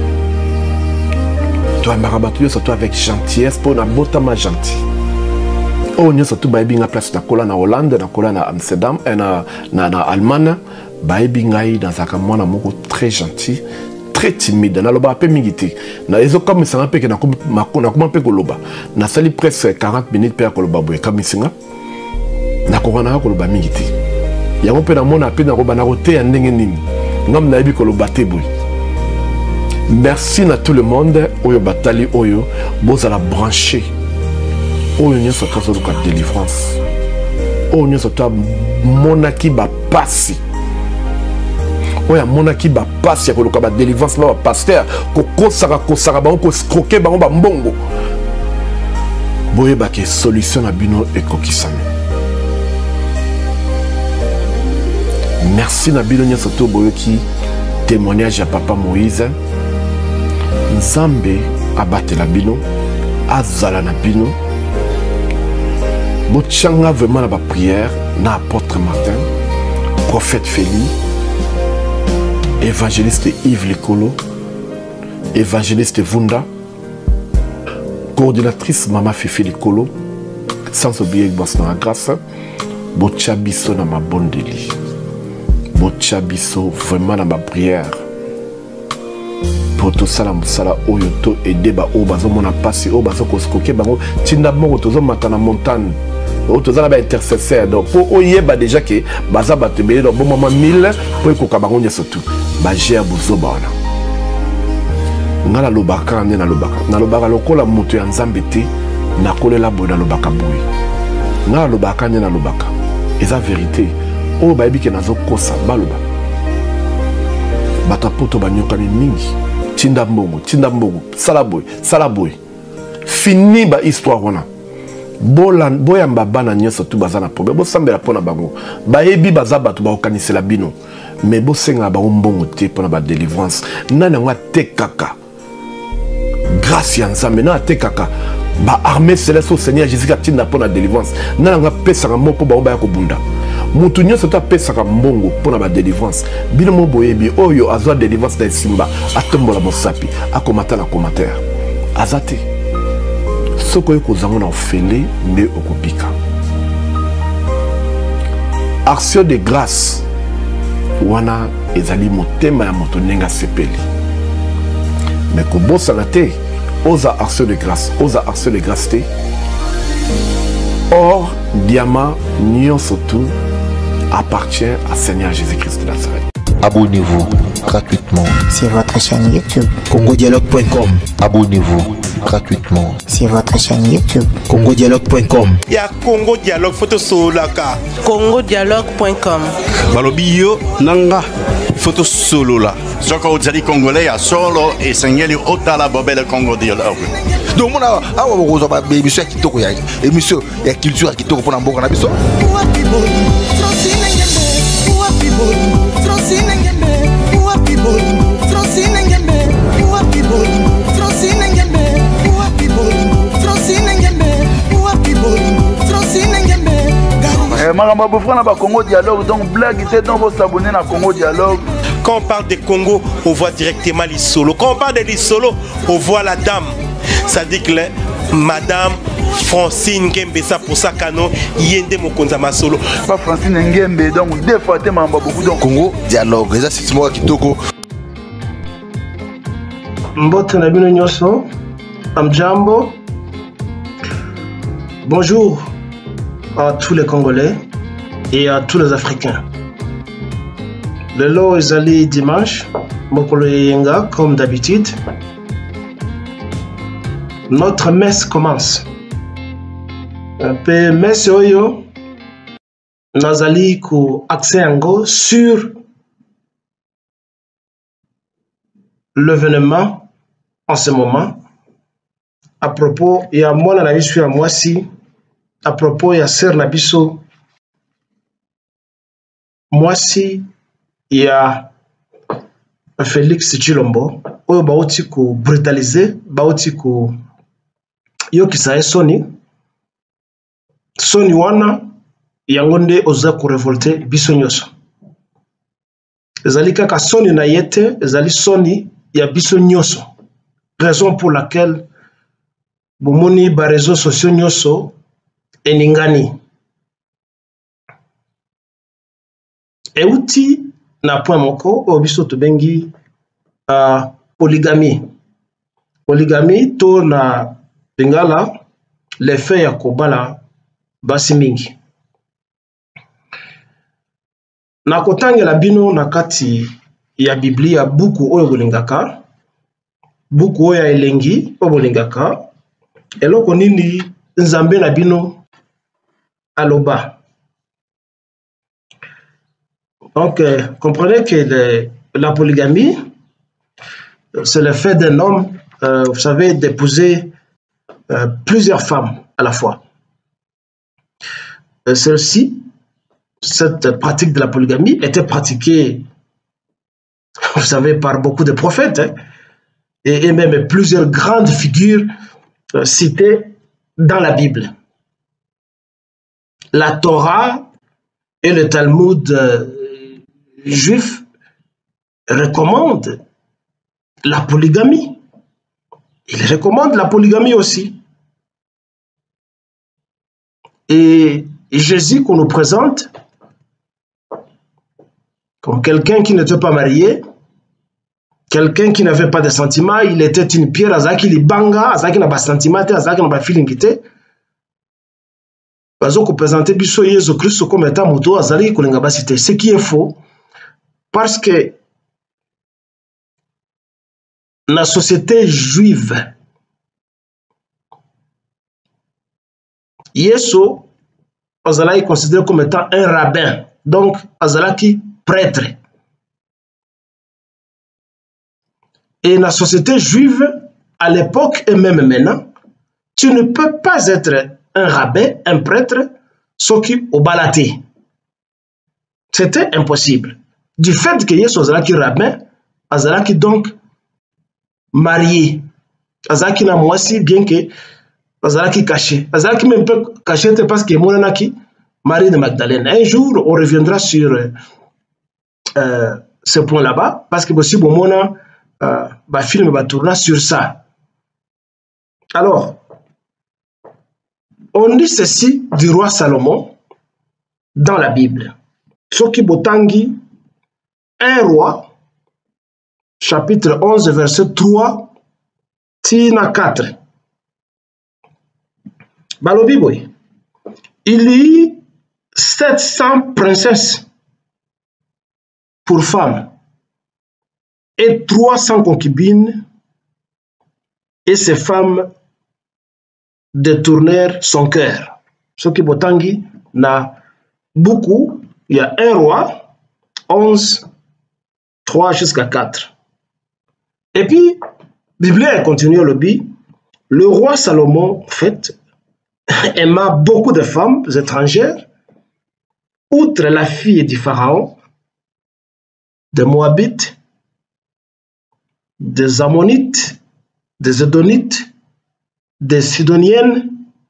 toi marabatouyo surtout avec gentillesse pour na botama gentil oh nyo surtout baibi nga place na kola na Hollande na kola na Amsterdam et na na na Allemagne baibi ngai dans un mwana moko très gentil très timide na loba pe mingiti na ezo comme ça un peu que na na comment pe koloba na sali presque quarante minutes pe koloba boye kamisinga na kokana koloba mingiti yango pe na mona pe na roba na rote ya ndenge nini ngam na yebi koloba te boye merci à tout le monde oyo batali oyo bozala branché oyo nyonso tozoluka délivrance oyo nyonso to monaki bapasi oyo amonaki bapasi ya koluka badélivrance na bapaster kokosaka kosaka bango koscroke bango bambongo boyebaki solution na bino ekokisami. Merci na bino nyonso to boyoki témoignage ya papa Moïse. Nzambe abatela bino azala na bino botianga vraiment na ba prière na apôtre Martin, prophète Félix, évangéliste Yves Likolo, évangéliste Vunda, coordinatrice Mama Fifi Likolo, sans oublier Bosna grâce, botia biso na ma bondeli, botia biso vraiment na ma prière. Pour tout ça, la oyo to aider ba o bazo mona passer o bazo koskoke bango tinda moko tozo matana montagne o tozo na ba intercesseur donc pour oyeba déjà que baza batebele donc bon moment mille pour ko kabango nya surtout ba gère buzo bana ngala lobaka ne na lobaka na lobaka lokola mutu ya nzambe te na kolela bo na lobaka boy ngala lobaka ne na lobaka eza vérité o ba ebi ke nazo kosa baloba bata poto banyokani mingi tinda mbongo tinda mbongo salaboy salaboy fini ba histoire wana bolan boyamba bana nyonso tu baza na problème bosambela pona bango bayebi baza bato baokanisela bino mais bosenga ba mbongo te pona ba délivrance nana ngwa te kaka grâce ya nzambe na te kaka ba armée céleste au Seigneur Jésus ka tinda pona délivrance nana ngwa pesa nga moko ba ba kobunda mutu nyonso ta pesaka mbongo pona ba délivrance bino mo boyebi oyo azwa délivrance na simba atombola mosapi akomata na commentaire azate soko yeko zango na ofele nde okopika action de grâce wana ezali motema ya moto nenga sepeli mais kobosana te oza action de grâce oza action de grâce te or diamant nyonso tout appartient à Seigneur Jésus-Christ de Nazareth. Abonnez-vous gratuitement sur votre chaîne YouTube congo dialogue point com. Abonnez-vous gratuitement sur votre chaîne YouTube congo dialogue point com. Il y a Congo Dialogue photo solaka congo dialogue point com. Balobi yo nanga photo solo la. Soko ozali congolais ya solo et sengeli otala bobele Congo Dialogue. Donc mon awa awa bozo ba émission ya kitoko ya émission ya culture ya kitoko pona mboka na biso. Maramba Bofrana ba Congo Dialogue, donc blague c'est donc vous s'abonner à Congo Dialogue. Quand on parle de Congo, on voit directement les solos. Quand on parle de les solos, on voit la dame. Ça dit que là, Madame Francine Ngembe, ça pour ça cano, yende mokonza ma solo. Pas Francine Ngembe, donc deux fois te Maramba beaucoup donc Congo Dialogue, ça c'est moi kitoko. Mbote na bino nyoso, amjambo. Bonjour à tous les Congolais et à tous les Africains. Le lot est allé dimanche, Mokolo Yenga, comme d'habitude. Notre messe commence. Un peu messe oyo, nazali ko accès ango sur l'événement en ce moment. À propos, il y a moi la vie sur moi si. À propos, il y a Sœur Nabiso. Moi si, il y a Félix Chilombo. Oyo baoti ko brutaliser, baoti ko yo kisaye Sony. Sony wana yangonde oza ko révolter biso nyoso. Ezali kaka Sony na yete, ezali Sony ya biso nyoso. Raison pour laquelle bomoni ba réseaux sociaux nyoso eningani. Euti na point moko obiso to bengi uh, polygamie. Polygamie to na lingala l'effet ya kobala basi mingi. Na kotangela bino na kati ya Biblia buku oyo bolingaka buku oyo ya elengi oyo bolingaka eloko nini nzambe na bino aloba. Donc euh, comprenez que le, la polygamie c'est le fait d'un homme euh, vous savez d'épouser euh, plusieurs femmes à la fois. Euh, celle-ci, cette pratique de la polygamie était pratiquée, vous savez, par beaucoup de prophètes, hein, et, et même plusieurs grandes figures euh, citées dans la Bible. La Torah et le Talmud euh, juif recommandent la polygamie. Ils recommandent la polygamie aussi. Et Jésus qu'on nous présente comme quelqu'un qui n'était pas marié, quelqu'un qui n'avait pas de sentiments, il était une pierre, azaki libanga, azaki na ba sentiments, azaki na ba feeling te. Bazo ko présenter biso Yesu Christ comme étant muto azali kolinga basité, ce qui est faux parce que la société juive Yesu azala est considéré comme étant un rabbin, donc azala qui prêtre. Et la société juive, à l'époque et même maintenant, tu ne peux pas être un rabbin, un prêtre, ce qui au balaté. C'était impossible. Du fait que Yesu azala qui rabbin, azala qui donc marié, azala qui n'a moisi bien que azala qui caché, azala qui même peut cacher parce que mon anaki Marie de Magdalène. Un jour, on reviendra sur euh, ce point là-bas, parce que aussi, bon, mon euh, bah, film va tourner sur ça. Alors, on dit ceci du roi Salomon dans la Bible. Soki Botangi, un roi, chapitre onze, verset trois, tina quatre. Balobi boy. Il y a sept cents princesses pour femmes et trois cents concubines, et ces femmes détournèrent son cœur. Ce qui botangi n'a beaucoup, il y a un roi, onze, trois jusqu'à quatre. Et puis, la Bible continue le dit, le roi Salomon, en fait, aima beaucoup de femmes étrangères, outre la fille du Pharaon, des Moabites, des Ammonites, des Édonites, des Sidoniennes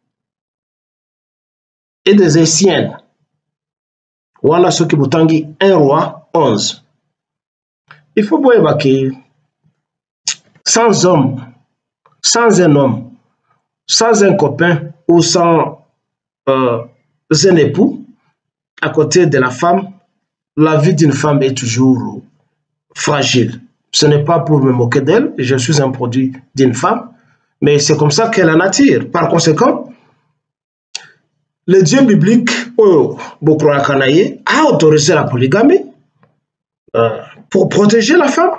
et des Essiennes. Voilà ce qui vous tangue un roi onze. Il faut voir que sans homme, sans un homme, sans un copain ou sans euh, un époux, à côté de la femme, la vie d'une femme est toujours fragile. Ce n'est pas pour me moquer d'elle, je suis un produit d'une femme, mais c'est comme ça qu'est la nature. Par conséquent, le Dieu biblique, oh, a autorisé la polygamie euh, pour protéger la femme,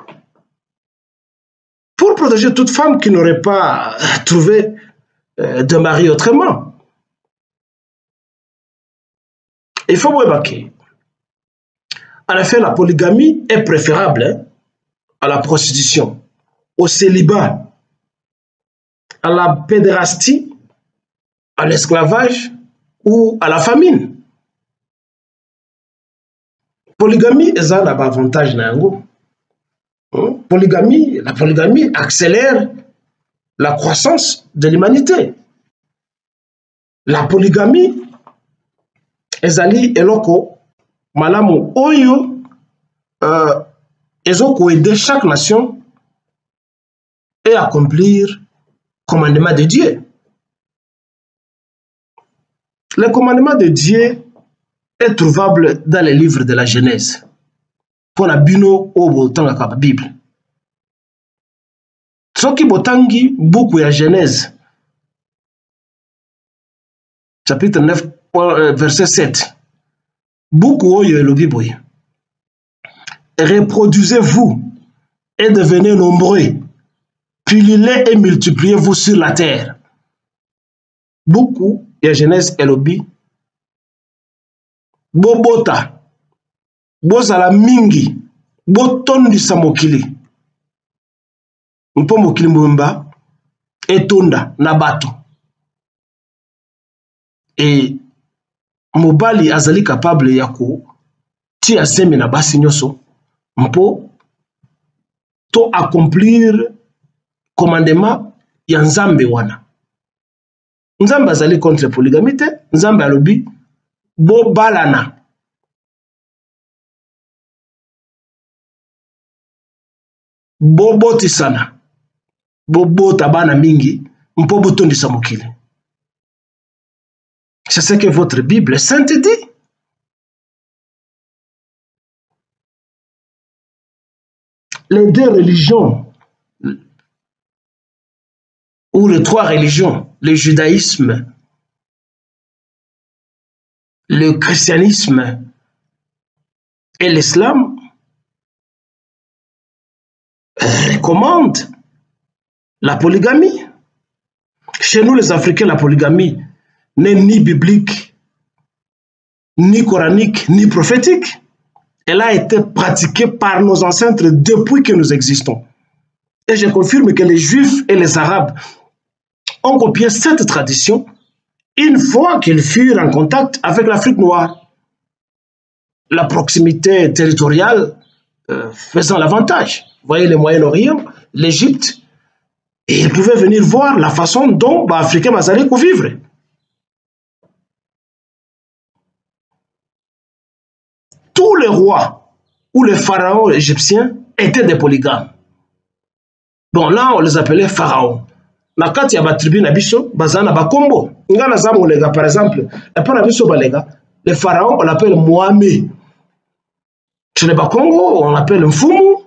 pour protéger toute femme qui n'aurait pas trouvé euh, de mari autrement. Il faut voir que, en effet, la polygamie est préférable hein, à la prostitution, au célibat, à la pédérastie, à l'esclavage ou à la famine. Polygamie est un avantage. Polygamie, la polygamie accélère la croissance de l'humanité. La polygamie ezali eloko malamu oyo euh, ezoko aider chaque nation et accomplir le commandement de Dieu. Le commandement de Dieu est trouvable dans les livres de la Genèse. Pour la bino au botangi la Bible. Soki botangi beaucoup ya Genèse. Chapitre neuf, verset sept. Beaucoup oyo elobi boye. Reproduisez-vous et devenez nombreux. pullulez et multipliez-vous sur la terre. Beaucoup, il y a Genèse et lobby. Bobota, bozala mingi, botondi sa mokili. Mpo mokili mbumba, etonda na bato. Et mobali azali capable ya ko ti azeme na basi nyoso mpo to accomplir commandement ya Nzambe wana. Nzambe azali contre polygamie te, Nzambe alobi bo balana. Bo botisana. Bo bota bana mingi mpo botondisa mokili. C'est ce que votre Bible sainte dit. Les deux religions, ou les trois religions, le judaïsme, le christianisme et l'islam, recommandent la polygamie. Chez nous, les Africains, la polygamie n'est ni biblique, ni coranique, ni prophétique. Elle a été pratiquée par nos ancêtres depuis que nous existons. Et je confirme que les Juifs et les Arabes ont copié cette tradition une fois qu'ils furent en contact avec l'Afrique noire. La proximité territoriale euh, faisant l'avantage. Vous voyez le Moyen-Orient, l'Égypte, et ils pouvaient venir voir la façon dont les Africains allaient vivre. Tous les rois ou les pharaons égyptiens étaient des polygames. Bon, là, on les appelait pharaons. Na kati ya batribu na biso, bazana bakombo. Nga na zamu lega, par exemple, et pas na biso balega, les pharaons, on l'appelle Mohamed. Chez les Bakongo, on l'appelle Mfumu.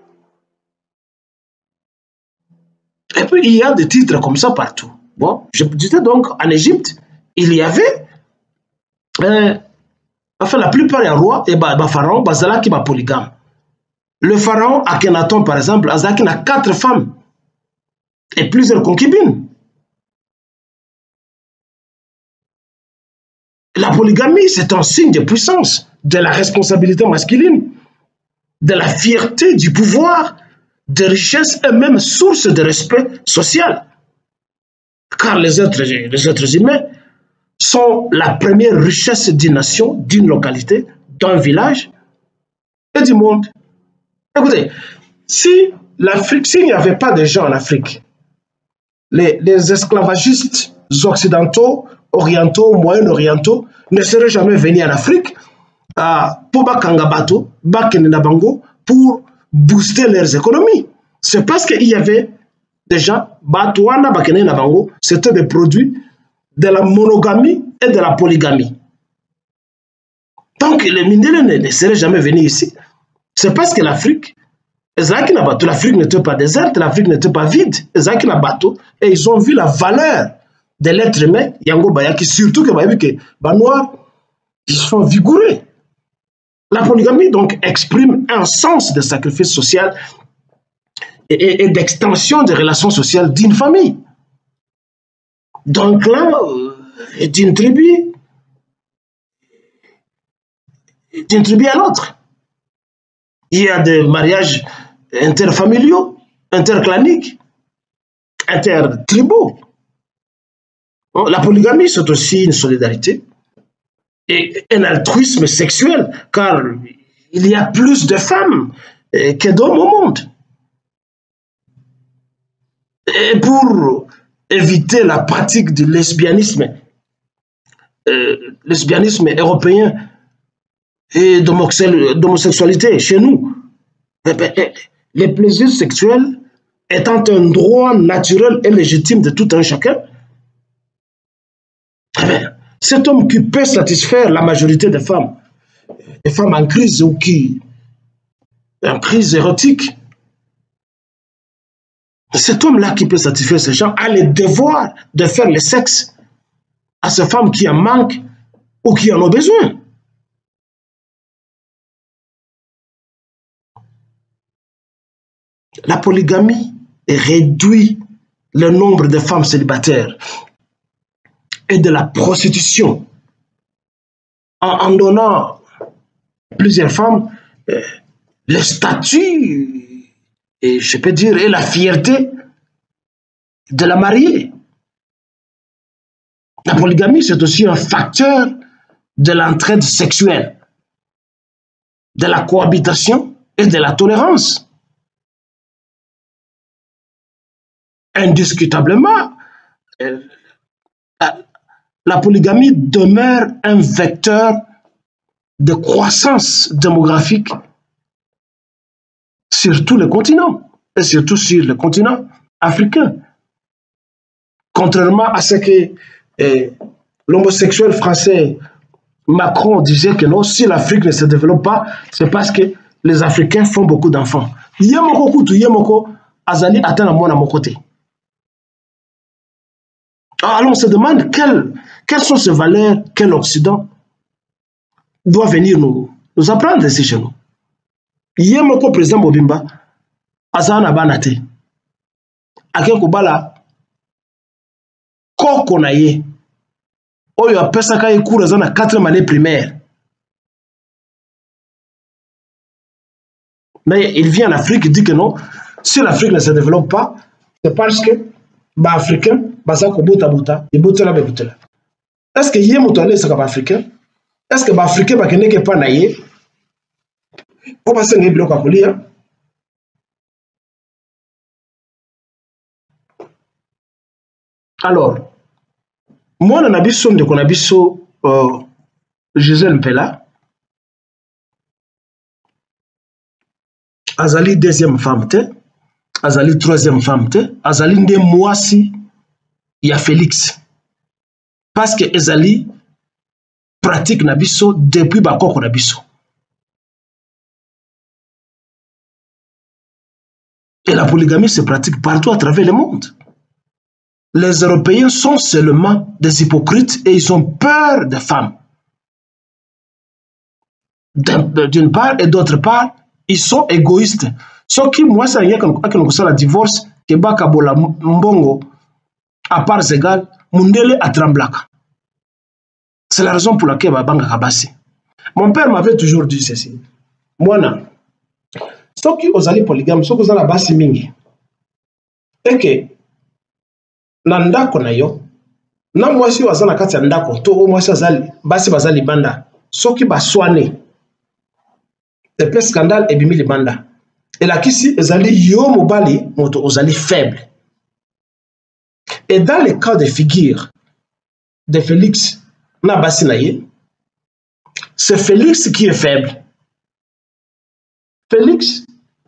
Et puis, il y a des titres comme ça partout. Bon, je disais donc, en Égypte, il y avait euh, enfin, la plupart des rois et bah, bah, pharaons, bah, qui sont polygames. Le pharaon Akhenaton, par exemple, Azaki a quatre femmes et plusieurs concubines. La polygamie, c'est un signe de puissance, de la responsabilité masculine, de la fierté du pouvoir, de richesse et même source de respect social. Car les êtres, les êtres humains sont la première richesse d'une nation, d'une localité, d'un village et du monde. Écoutez, si l'Afrique, s'il n'y avait pas de gens en Afrique, les, les esclavagistes occidentaux, orientaux, moyen-orientaux ne seraient jamais venus en Afrique euh, pour Bakangabato, Bakenenabango, pour booster leurs économies. C'est parce qu'il y avait des gens, Batouana, Bakenenabango, c'était des produits de la monogamie et de la polygamie. Donc, les Mindélés ne, ne seraient jamais venus ici. C'est parce que l'Afrique, l'Afrique n'était pas déserte, l'Afrique n'était pas vide. Et ils ont vu la valeur de l'être humain, Yango Bayaki, surtout que les Noirs, ils sont vigoureux. La polygamie, donc, exprime un sens de sacrifice social et, et, et d'extension des relations sociales d'une famille. D'un clan et d'une tribu, d'une tribu à l'autre. Il y a des mariages interfamiliaux, interclaniques, intertribaux. La polygamie, c'est aussi une solidarité et un altruisme sexuel, car il y a plus de femmes que d'hommes au monde. Et pour éviter la pratique du lesbianisme, euh, lesbianisme européen et d'homosexualité chez nous, les plaisirs sexuels étant un droit naturel et légitime de tout un chacun, cet homme qui peut satisfaire la majorité des femmes, des femmes en crise ou qui en crise érotique, cet homme-là qui peut satisfaire ces gens a le devoir de faire le sexe à ces femmes qui en manquent ou qui en ont besoin. La polygamie réduit le nombre de femmes célibataires et de la prostitution en, en donnant plusieurs femmes euh, le statut, et je peux dire, et la fierté de la mariée. La polygamie, c'est aussi un facteur de l'entraide sexuelle, de la cohabitation et de la tolérance. Indiscutablement, euh, la, la polygamie demeure un vecteur de croissance démographique sur tous les continents, et surtout sur le continent africain. Contrairement à ce que eh, l'homosexuel français Macron disait que non, si l'Afrique ne se développe pas, c'est parce que les Africains font beaucoup d'enfants. Yemoko kutu yemoko azali atteint moi à mon côté. Alors on se demande quelles, quelles sont ces valeurs que l'Occident doit venir nous, nous apprendre ici chez nous. Yemoko président Bobimba azana banate. Aken kubala koko na ye oyo apesaka ye cours na quatrième année primaire. Mais il vient en Afrique, il dit que non, si l'Afrique ne se développe pas, c'est parce que les Africains, basa ko bota bota, ils botent la bebutela. Est-ce que yé motole c'est comme Africain? Est-ce que les Africains ba kene ke pa na ye? Pour passer ngi bloc à colia. Alors, moi, on a vu son de qu'on a vu so Gisèle Mpela. Azali deuxième femme te, Azali troisième femme te, Azali nde mwasi ya Félix. Parce que Azali pratique na biso depuis bakoko na biso. Et la polygamie se pratique partout à travers le monde. Les Européens sont seulement des hypocrites et ils ont peur des femmes. D'une part et d'autre part, ils sont égoïstes. Ce qui, moi, ça y est, quand on a divorce, que Bakabola Mbongo, à parts égales, Mundele à Tremblaka. C'est la raison pour laquelle Babanga Kabasi. Mon père m'avait toujours dit ceci. Moi, non. Ce qui aux alliés polygames, ce qui aux alliés basi mingi. Et que, nandako na yo, na mwasi wazana kati ya ndako, to mwasi wazali, basi bazali banda, soki baswane, epe scandale ebimi li banda. Et la kisi, ezali yo mobali, moto ozali faible. Et dans le cas de figure de Félix, na basi na ye, c'est Félix qui est faible. Félix,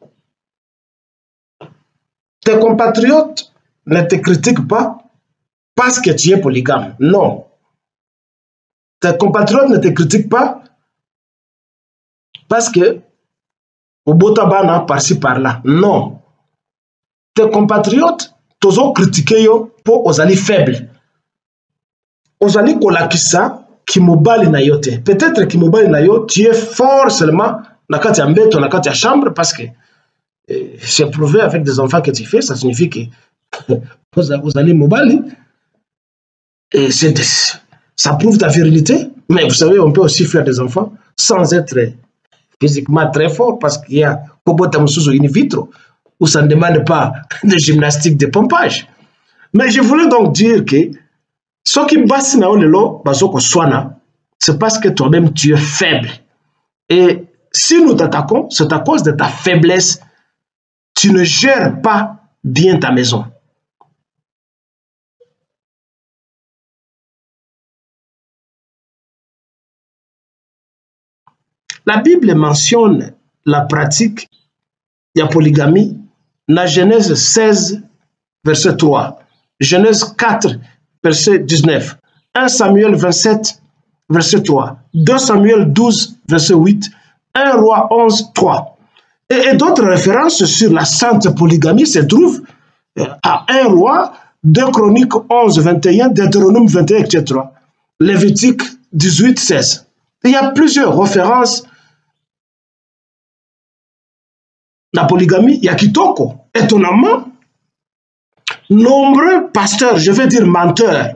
tes compatriotes ne te critiquent pas parce que tu es polygame. Non. Tes compatriotes ne te critiquent pas parce que au botabana par-ci par-là. Non. Tes compatriotes t'ont critiqué pour aux alliés faibles. Aux alliés kolakisa qui mobali na yote. Peut-être qui mobali na yo, tu es fort seulement na kati ya mbeto, na kati ya chambre parce que eh, c'est prouvé avec des enfants que tu fais, ça signifie que vous allez mobali et c'est ça prouve ta virilité. Mais vous savez, on peut aussi faire des enfants sans être physiquement très fort parce qu'il y a in vitro où ça ne demande pas de gymnastique de pompage. Mais je voulais donc dire que ce qui basse na olelo bazoko swana, c'est parce que toi-même tu es faible. Et si nous t'attaquons, c'est à cause de ta faiblesse. Tu ne gères pas bien ta maison. La Bible mentionne la pratique de la polygamie dans Genèse seize, verset trois, Genèse quatre, verset dix-neuf, un Samuel vingt-sept, verset trois, deux Samuel douze, verset huit, un Roi onze, trois. Et, et d'autres références sur la sainte polygamie se trouvent à un Roi, deux Chroniques onze, vingt et un, Deutéronome vingt et un, et cetera. Lévitique dix-huit, seize. Il y a plusieurs références. La polygamie, il y a kitoko. Étonnamment, nombreux pasteurs, je veux dire menteurs,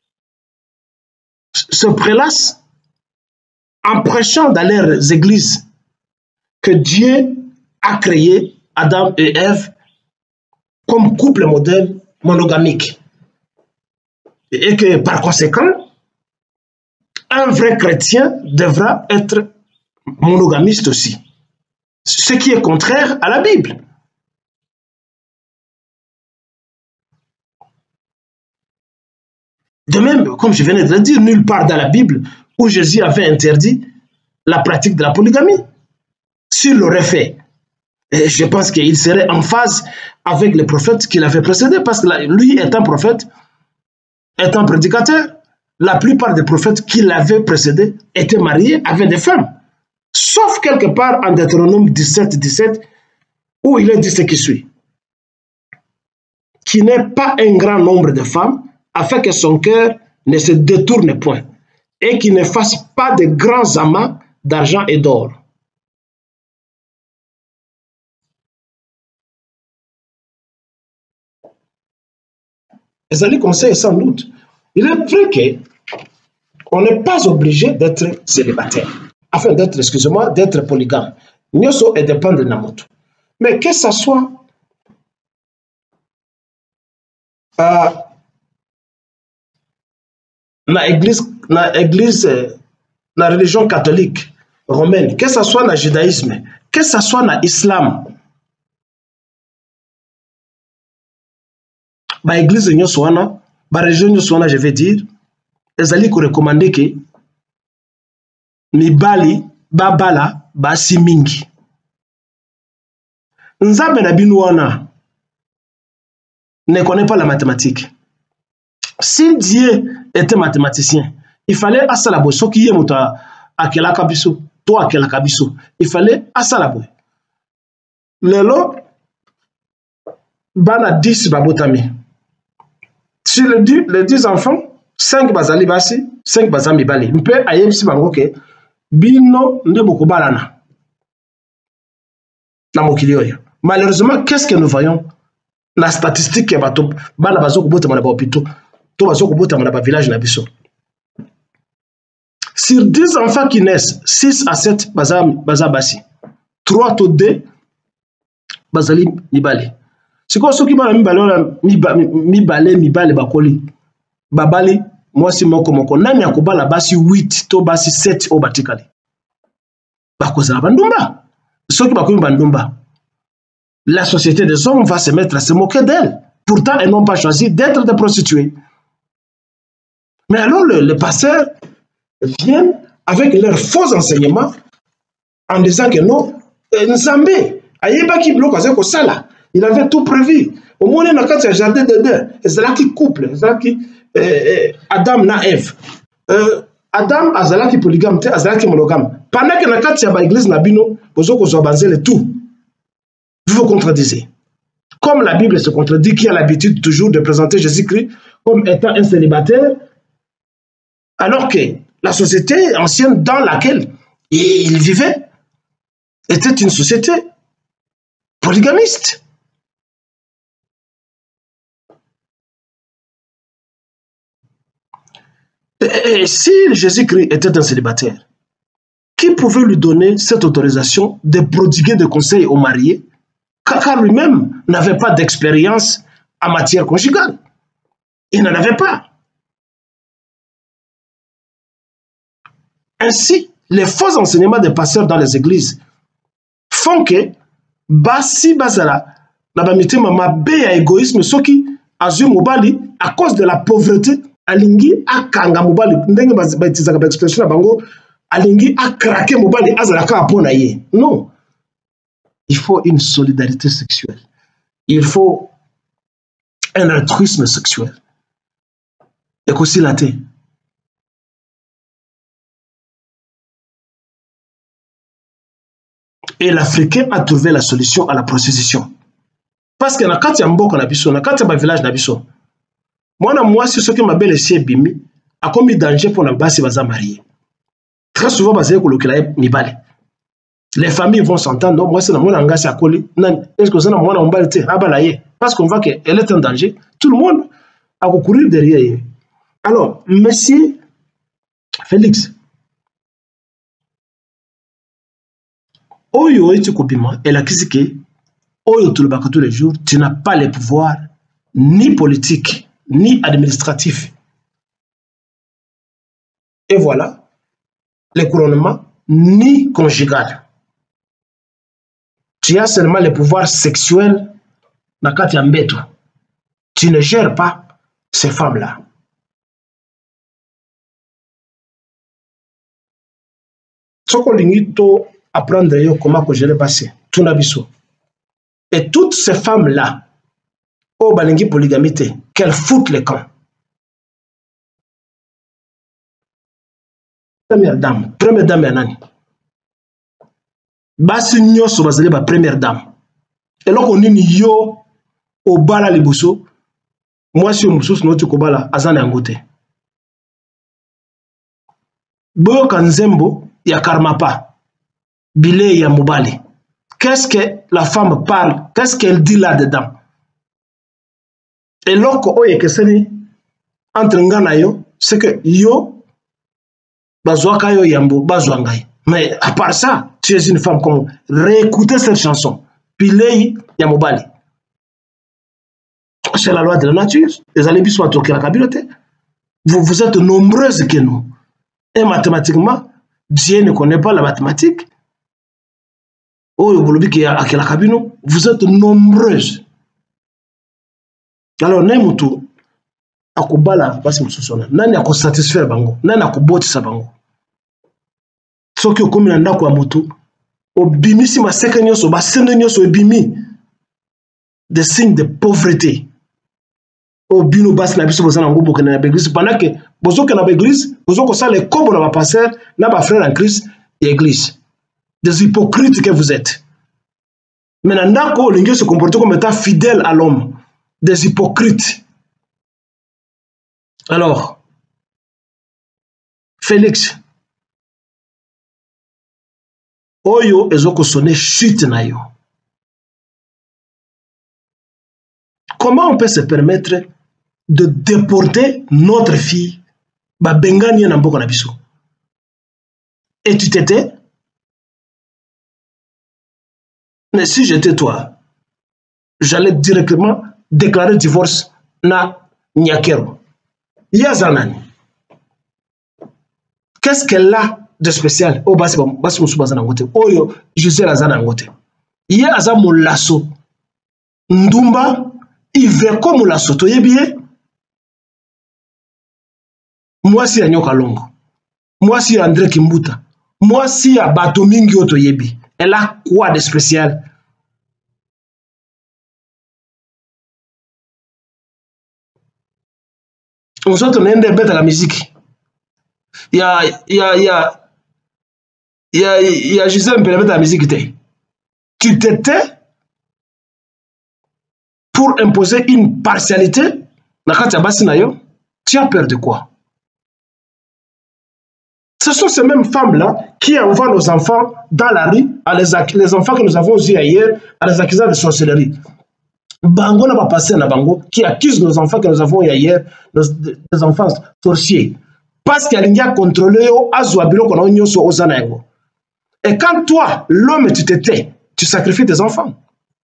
se prélassent en prêchant dans leurs églises que Dieu a créé Adam et Ève comme couple modèle monogamique. Et que par conséquent, un vrai chrétien devra être monogamiste aussi. Ce qui est contraire à la Bible. De même, comme je venais de le dire, nulle part dans la Bible où Jésus avait interdit la pratique de la polygamie. S'il l'aurait fait, et je pense qu'il serait en phase avec les prophètes qui l'avaient précédé, parce que lui est un prophète, est un prédicateur. La plupart des prophètes qui l'avaient précédé étaient mariés avec des femmes. Sauf quelque part en Deutéronome dix-sept, dix-sept, où il est dit ce qui suit. Qui n'est pas un grand nombre de femmes, afin que son cœur ne se détourne point, et qu'il ne fasse pas de grands amas d'argent et d'or. Les conseils sans doute. Il est vrai qu'on n'est pas obligé d'être célibataire, afin d'être, excusez-moi, d'être polygame. Nyoso est dépend de Namoto. Mais que ce soit euh, na église, na église, na religion catholique romaine, que ce soit na judaïsme, que ce soit na islam, ba église nyoso wana, ba région nyoso wana, je vais dire, ezali ko recommander que mibali babala basi mingi. Nzambe na binu wana ne connaît pas la mathématique. Si Dieu était mathématicien, il fallait asalabo soki ye muta akela kabiso, to akela kabiso. Il fallait asalabo. Lelo bana dix babotami. Sur les dix, les dix enfants, cinq bazali basi, cinq bazami bali. Mpe ayem si bango ke bino nde boko balana. Na mokili oyo. Malheureusement, qu'est-ce que nous voyons? La statistique est bateau, bana bazo kubota mana ba hôpitaux, to bazo kubota mana ba village na biso. Sur dix enfants qui naissent, six à sept bazam bazabasi. trois to deux bazali mibali. C'est quoi ceux qui bana mibali mibali mibali bakoli. Babali moi si moko moko nani akobala basi huit to basi sept au batikali. Bakozala bandumba. Ceux qui bakomi bandumba. La société des hommes va se mettre à se moquer d'elles. Pourtant, elles n'ont pas choisi d'être des prostituées. Mais alors, les le pasteurs viennent avec leurs faux enseignements en disant que non, Nzambe, Ayeba qui bloque avec Osala, il avait tout prévu. Au moins, il y a un jardin d'Éden. C'est là qui couple, c'est là qui Adam na Ève. Adam a là qui polygame, a là qui monogame. Pendant que dans la église Nabino, vous avez le tout. Vous vous contredisez. Comme la Bible se contredit, qui a l'habitude toujours de présenter Jésus-Christ comme étant un célibataire, alors que la société ancienne dans laquelle il vivait était une société polygamiste. Et, et si Jésus-Christ était un célibataire, qui pouvait lui donner cette autorisation de prodiguer des conseils aux mariés? Car lui-même n'avait pas d'expérience en matière conjugale. Il n'en avait pas. Ainsi, les faux enseignements des pasteurs dans les églises font que basi basala nabamite mama be ya égoïsme soki azu mobali à cause de la pauvreté alingi akanga mobali ndenge bazitizaka ba expression na bango alingi akrake mobali azalaka apona ye. Non. Il faut une solidarité sexuelle. Il faut un altruisme sexuel. Et qu'aussi la thé. Et l'Africain a trouvé la solution à la prostitution. Parce que dans le Mboko Nabiso, dans le village Nabiso, moi, moi, c'est ce que ma belle est bimi, a commis danger pour la base et marier. Très souvent, basé sur le Mibale. Les familles vont s'entendre. Non, moi, c'est la moine engagée à coller. Est-ce que c'est la moine en balté? Ah, bah, là, parce qu'on voit qu'elle est en danger, tout le monde a courir derrière elle. Alors, monsieur Félix, Oyo et Tchokobima, elle a dit que Oyo Tulbaka tous les jours, tu n'as pas les pouvoirs ni politiques, ni administratifs. Et voilà, le couronnement, ni conjugal. Tu as seulement les pouvoirs sexuels dans Katia Mbeto. Tu ne gères pas ces femmes-là. Sokolinito apprendre comment gérer passé. Tout n'abisso. Et toutes ces femmes-là, au balingi polygamité, qu'elles foutent les camps. Première dame, première dame Yanani. Basi nyoso bazali ba première dame. Et là on nini yo au bala liboso. Moi si on mususu noti ko bala azana yangote. Boyo kanzembo ya karmapa. Bile ya mobali. Qu'est-ce que la femme parle? Qu'est-ce qu'elle dit là-dedans? Et là ko oye keseni entre ngana yo, c'est que yo bazwaka yo yambo bazwangai. Mais à part ça, tu es une femme comme réécoutez cette chanson. Pilei Yamobali. C'est la loi de la nature. Les alébis sont à la communauté. Vous, vous êtes nombreuses que nous. Et mathématiquement, Dieu ne connaît pas la mathématique. Oh, vous êtes nombreuses. Alors, Nemutu, akubala basi msusona. Nani ako satisfaire bango? Nani ako boti sa bango? Soki okomi na ndako ya moto obimisi maseka nyonso basende nyonso ebimi des signes de pauvreté obino basi na biso bozana ngo bokena na l'église pendant que bozoke na l'église bozoko ça les kombo na ba pasteur na ba frère en Christ et église des hypocrites que vous êtes. Mais na ndako lingi se comporter comme étant fidèle à l'homme, des hypocrites. Alors Félix Oyo ezoko sonné chute na yo. Comment on peut se permettre de déporter notre fille ba bengani na mboko na biso? Et tu t'étais? Mais si j'étais toi, j'allais directement déclarer divorce na Nyakero. Yazanani. Qu'est-ce qu'elle a de spécial? Oh, basi basi musubaza nangote. Oyo Gisèle azana nangote. Ye aza molasso. Ndumba ive ko molasso to yebiye. Moi si Anyoka Longo. Moi si André Kimbuta. Moi si a bato mingi oto yebi. Elle a quoi de spécial? On s'entend n'ende bête à la musique. Il y a il y a il y a Il y a, il y a Gisèle Mpelebet à la musique. Tu t'étais pour imposer une partialité. Tu as peur de quoi? Ce sont ces mêmes femmes-là qui envoient nos enfants dans la rue, à les, les enfants que nous avons eus hier, à les accusés de sorcellerie. Bango n'a pas passé à Bango, qui accuse nos enfants que nous avons eu hier, des enfants sorciers. Parce qu'il y a contrôlé Azouabilo qu'on a eu sur Ozanaïgo. Et quand toi, l'homme, tu t'étais, tu sacrifies tes enfants.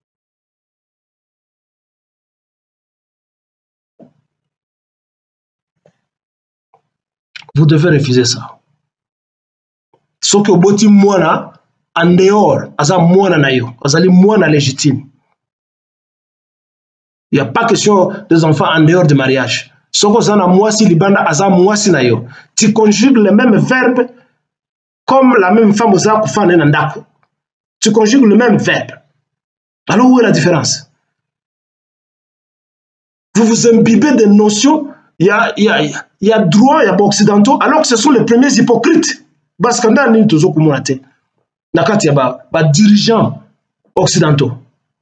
Vous devez refuser ça. Ce que vous dites, moi, en dehors, aza moi na yo, azali moi na légitime. Il n'y a pas question des enfants en dehors du mariage. Ce que vous avez moi si libanda aza moi si na yo. Tu conjugues le même verbe comme la même femme aux akufane nandako. Tu conjugues le même verbe. Alors où est la différence? Vous vous imbibez des notions, il y a, y a, y a droit, il y a occidentaux, alors que ce sont les premiers hypocrites. Parce qu'on a une toujours comme on a été. Nakati y a des dirigeants occidentaux.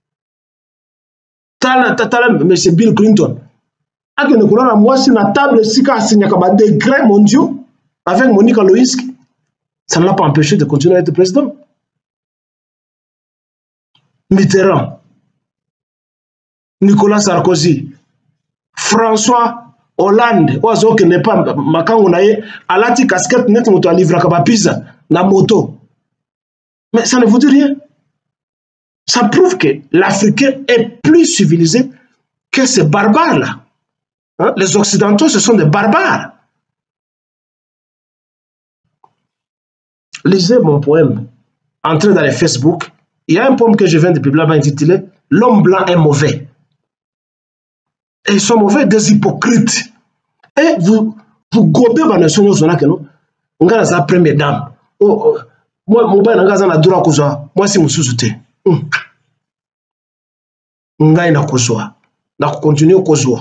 Tala, tala, M. Bill Clinton. A que nous avons moi si la table si il y a des degrés mondiaux avec Monica Lewinsky. Ça ne l'a pas empêché de continuer à être président. Mitterrand. Nicolas Sarkozy, François Hollande, oiseau qui n'est pas makango naye, alati casquette net moto à livre kaba pizza na moto. Mais ça ne vous dit rien. Ça prouve que l'Africain est plus civilisé que ces barbares-là. Hein? Les Occidentaux, ce sont des barbares. Lisez mon poème. Entrez dans les Facebook. Il y a un poème que je viens de publier intitulé « L'homme blanc est mauvais ». Et ils sont mauvais, des hypocrites. Et vous, vous gobez dans les sons, on a la première dame. Oh, oh. Moi, mon père n'a pas droit à causa. Moi, c'est mon sous-souté. On a une causa. On a continué à causa.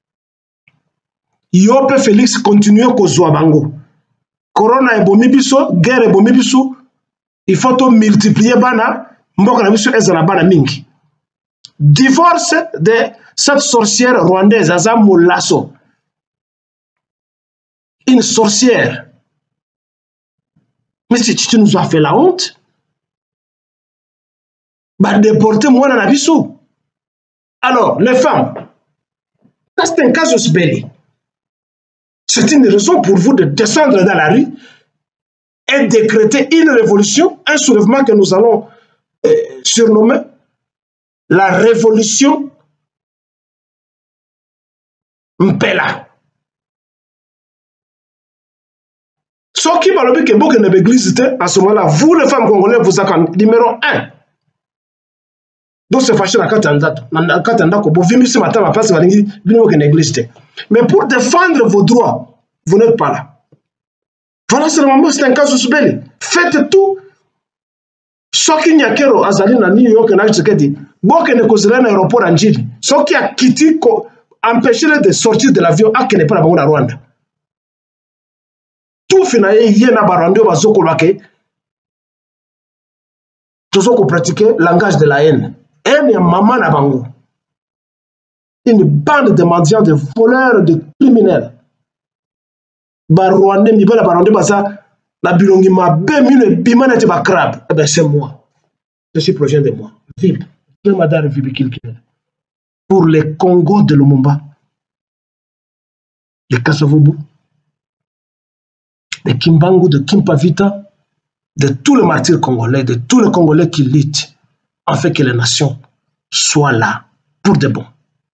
Yope Félix continue à causa bango. Corona est bon, mibiso, guerre est bon, mibiso. Il faut tout multiplier bana. Mboka na biso ezala bana mingi. Divorce de cette sorcière rwandaise Aza Molasso. Une sorcière. Mais si tu nous as fait la honte, bah déporter moi dans la biso. Alors, les femmes, c'est un casus belli. C'est une raison pour vous de descendre dans la rue et décréter une révolution, un soulèvement que nous allons euh, surnommer la révolution Mpela. Ce qui m'a dit que beaucoup de l'église, à ce moment-là, vous les femmes congolaises, vous êtes numéro un. Donc c'est fâché dans le Katanda. Dans le Katanda, vous vivez ce matin, ma place, vous avez dit que l'église. Mais pour défendre vos droits, vous n'êtes pas là. Voilà, c'est le moment, c'est un cas sous belli. Faites tout. Ce qui n'y a qu'à Azali, à New York, à Chicago, beaucoup de causes dans l'aéroport en Gilles. Ce qui a quitté, empêché de sortir de l'avion, à qui n'est pas la bonne à Rwanda. Tout finalement, il y a un barando bazoko lake. Tout ce qu'on pratique, langage de la haine. Haine ya maman na bango. Une bande de mendiants, de voleurs, de criminels. Ba Rwandais, mi bala barando baza la bilongi ma be mine bimana te ba crabe. Eh ben c'est moi. Je suis prochain de moi. Vib. Je m'adore Vib Kilkine. Pour les Congo de Lumumba. Les Kasavubu. De Kimbangu, de Kimpavita, de tous les martyrs congolais, de tous les Congolais qui luttent, en fait que les nations soient là pour de bon.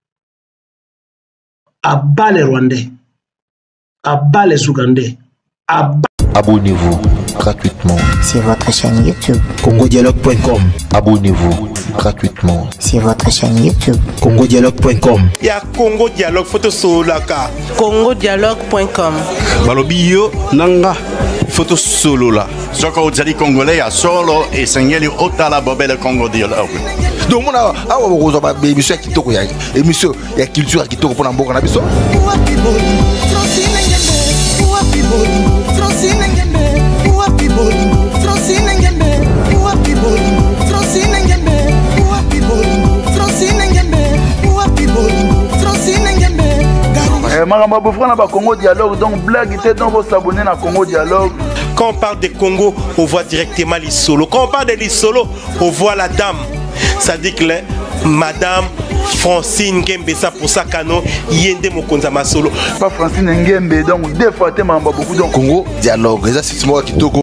À bas les Rwandais, à bas les Ougandais, à bas... Abonnez-vous gratuitement sur votre chaîne YouTube congo dialogue point com. Abonnez-vous gratuitement sur votre chaîne YouTube congo dialogue point com. Il y a Congo Dialogue photo solaka. congo dialogue point com. Balobi yo nanga photo solo là. Soko ozali congolais ya solo et sengeli otala bobele Congo Dialogue. Donc mona awa bokozo ba émission ya kitoko ya émission ya culture ya kitoko pona mboka na biso. Makambo bofra na ba Congo Dialogue, donc blague était donc vous s'abonner na Congo Dialogue. Quand on parle de Congo, on voit directement les solos. Quand on parle de les solos, on voit la dame. Ça dit que là, Madame Francine Ngembe, ça pour ça canon, yende mokonza masolo. Pas Francine Ngembe, donc deux fois te mamba beaucoup donc Congo Dialogue, ça c'est moi qui toko.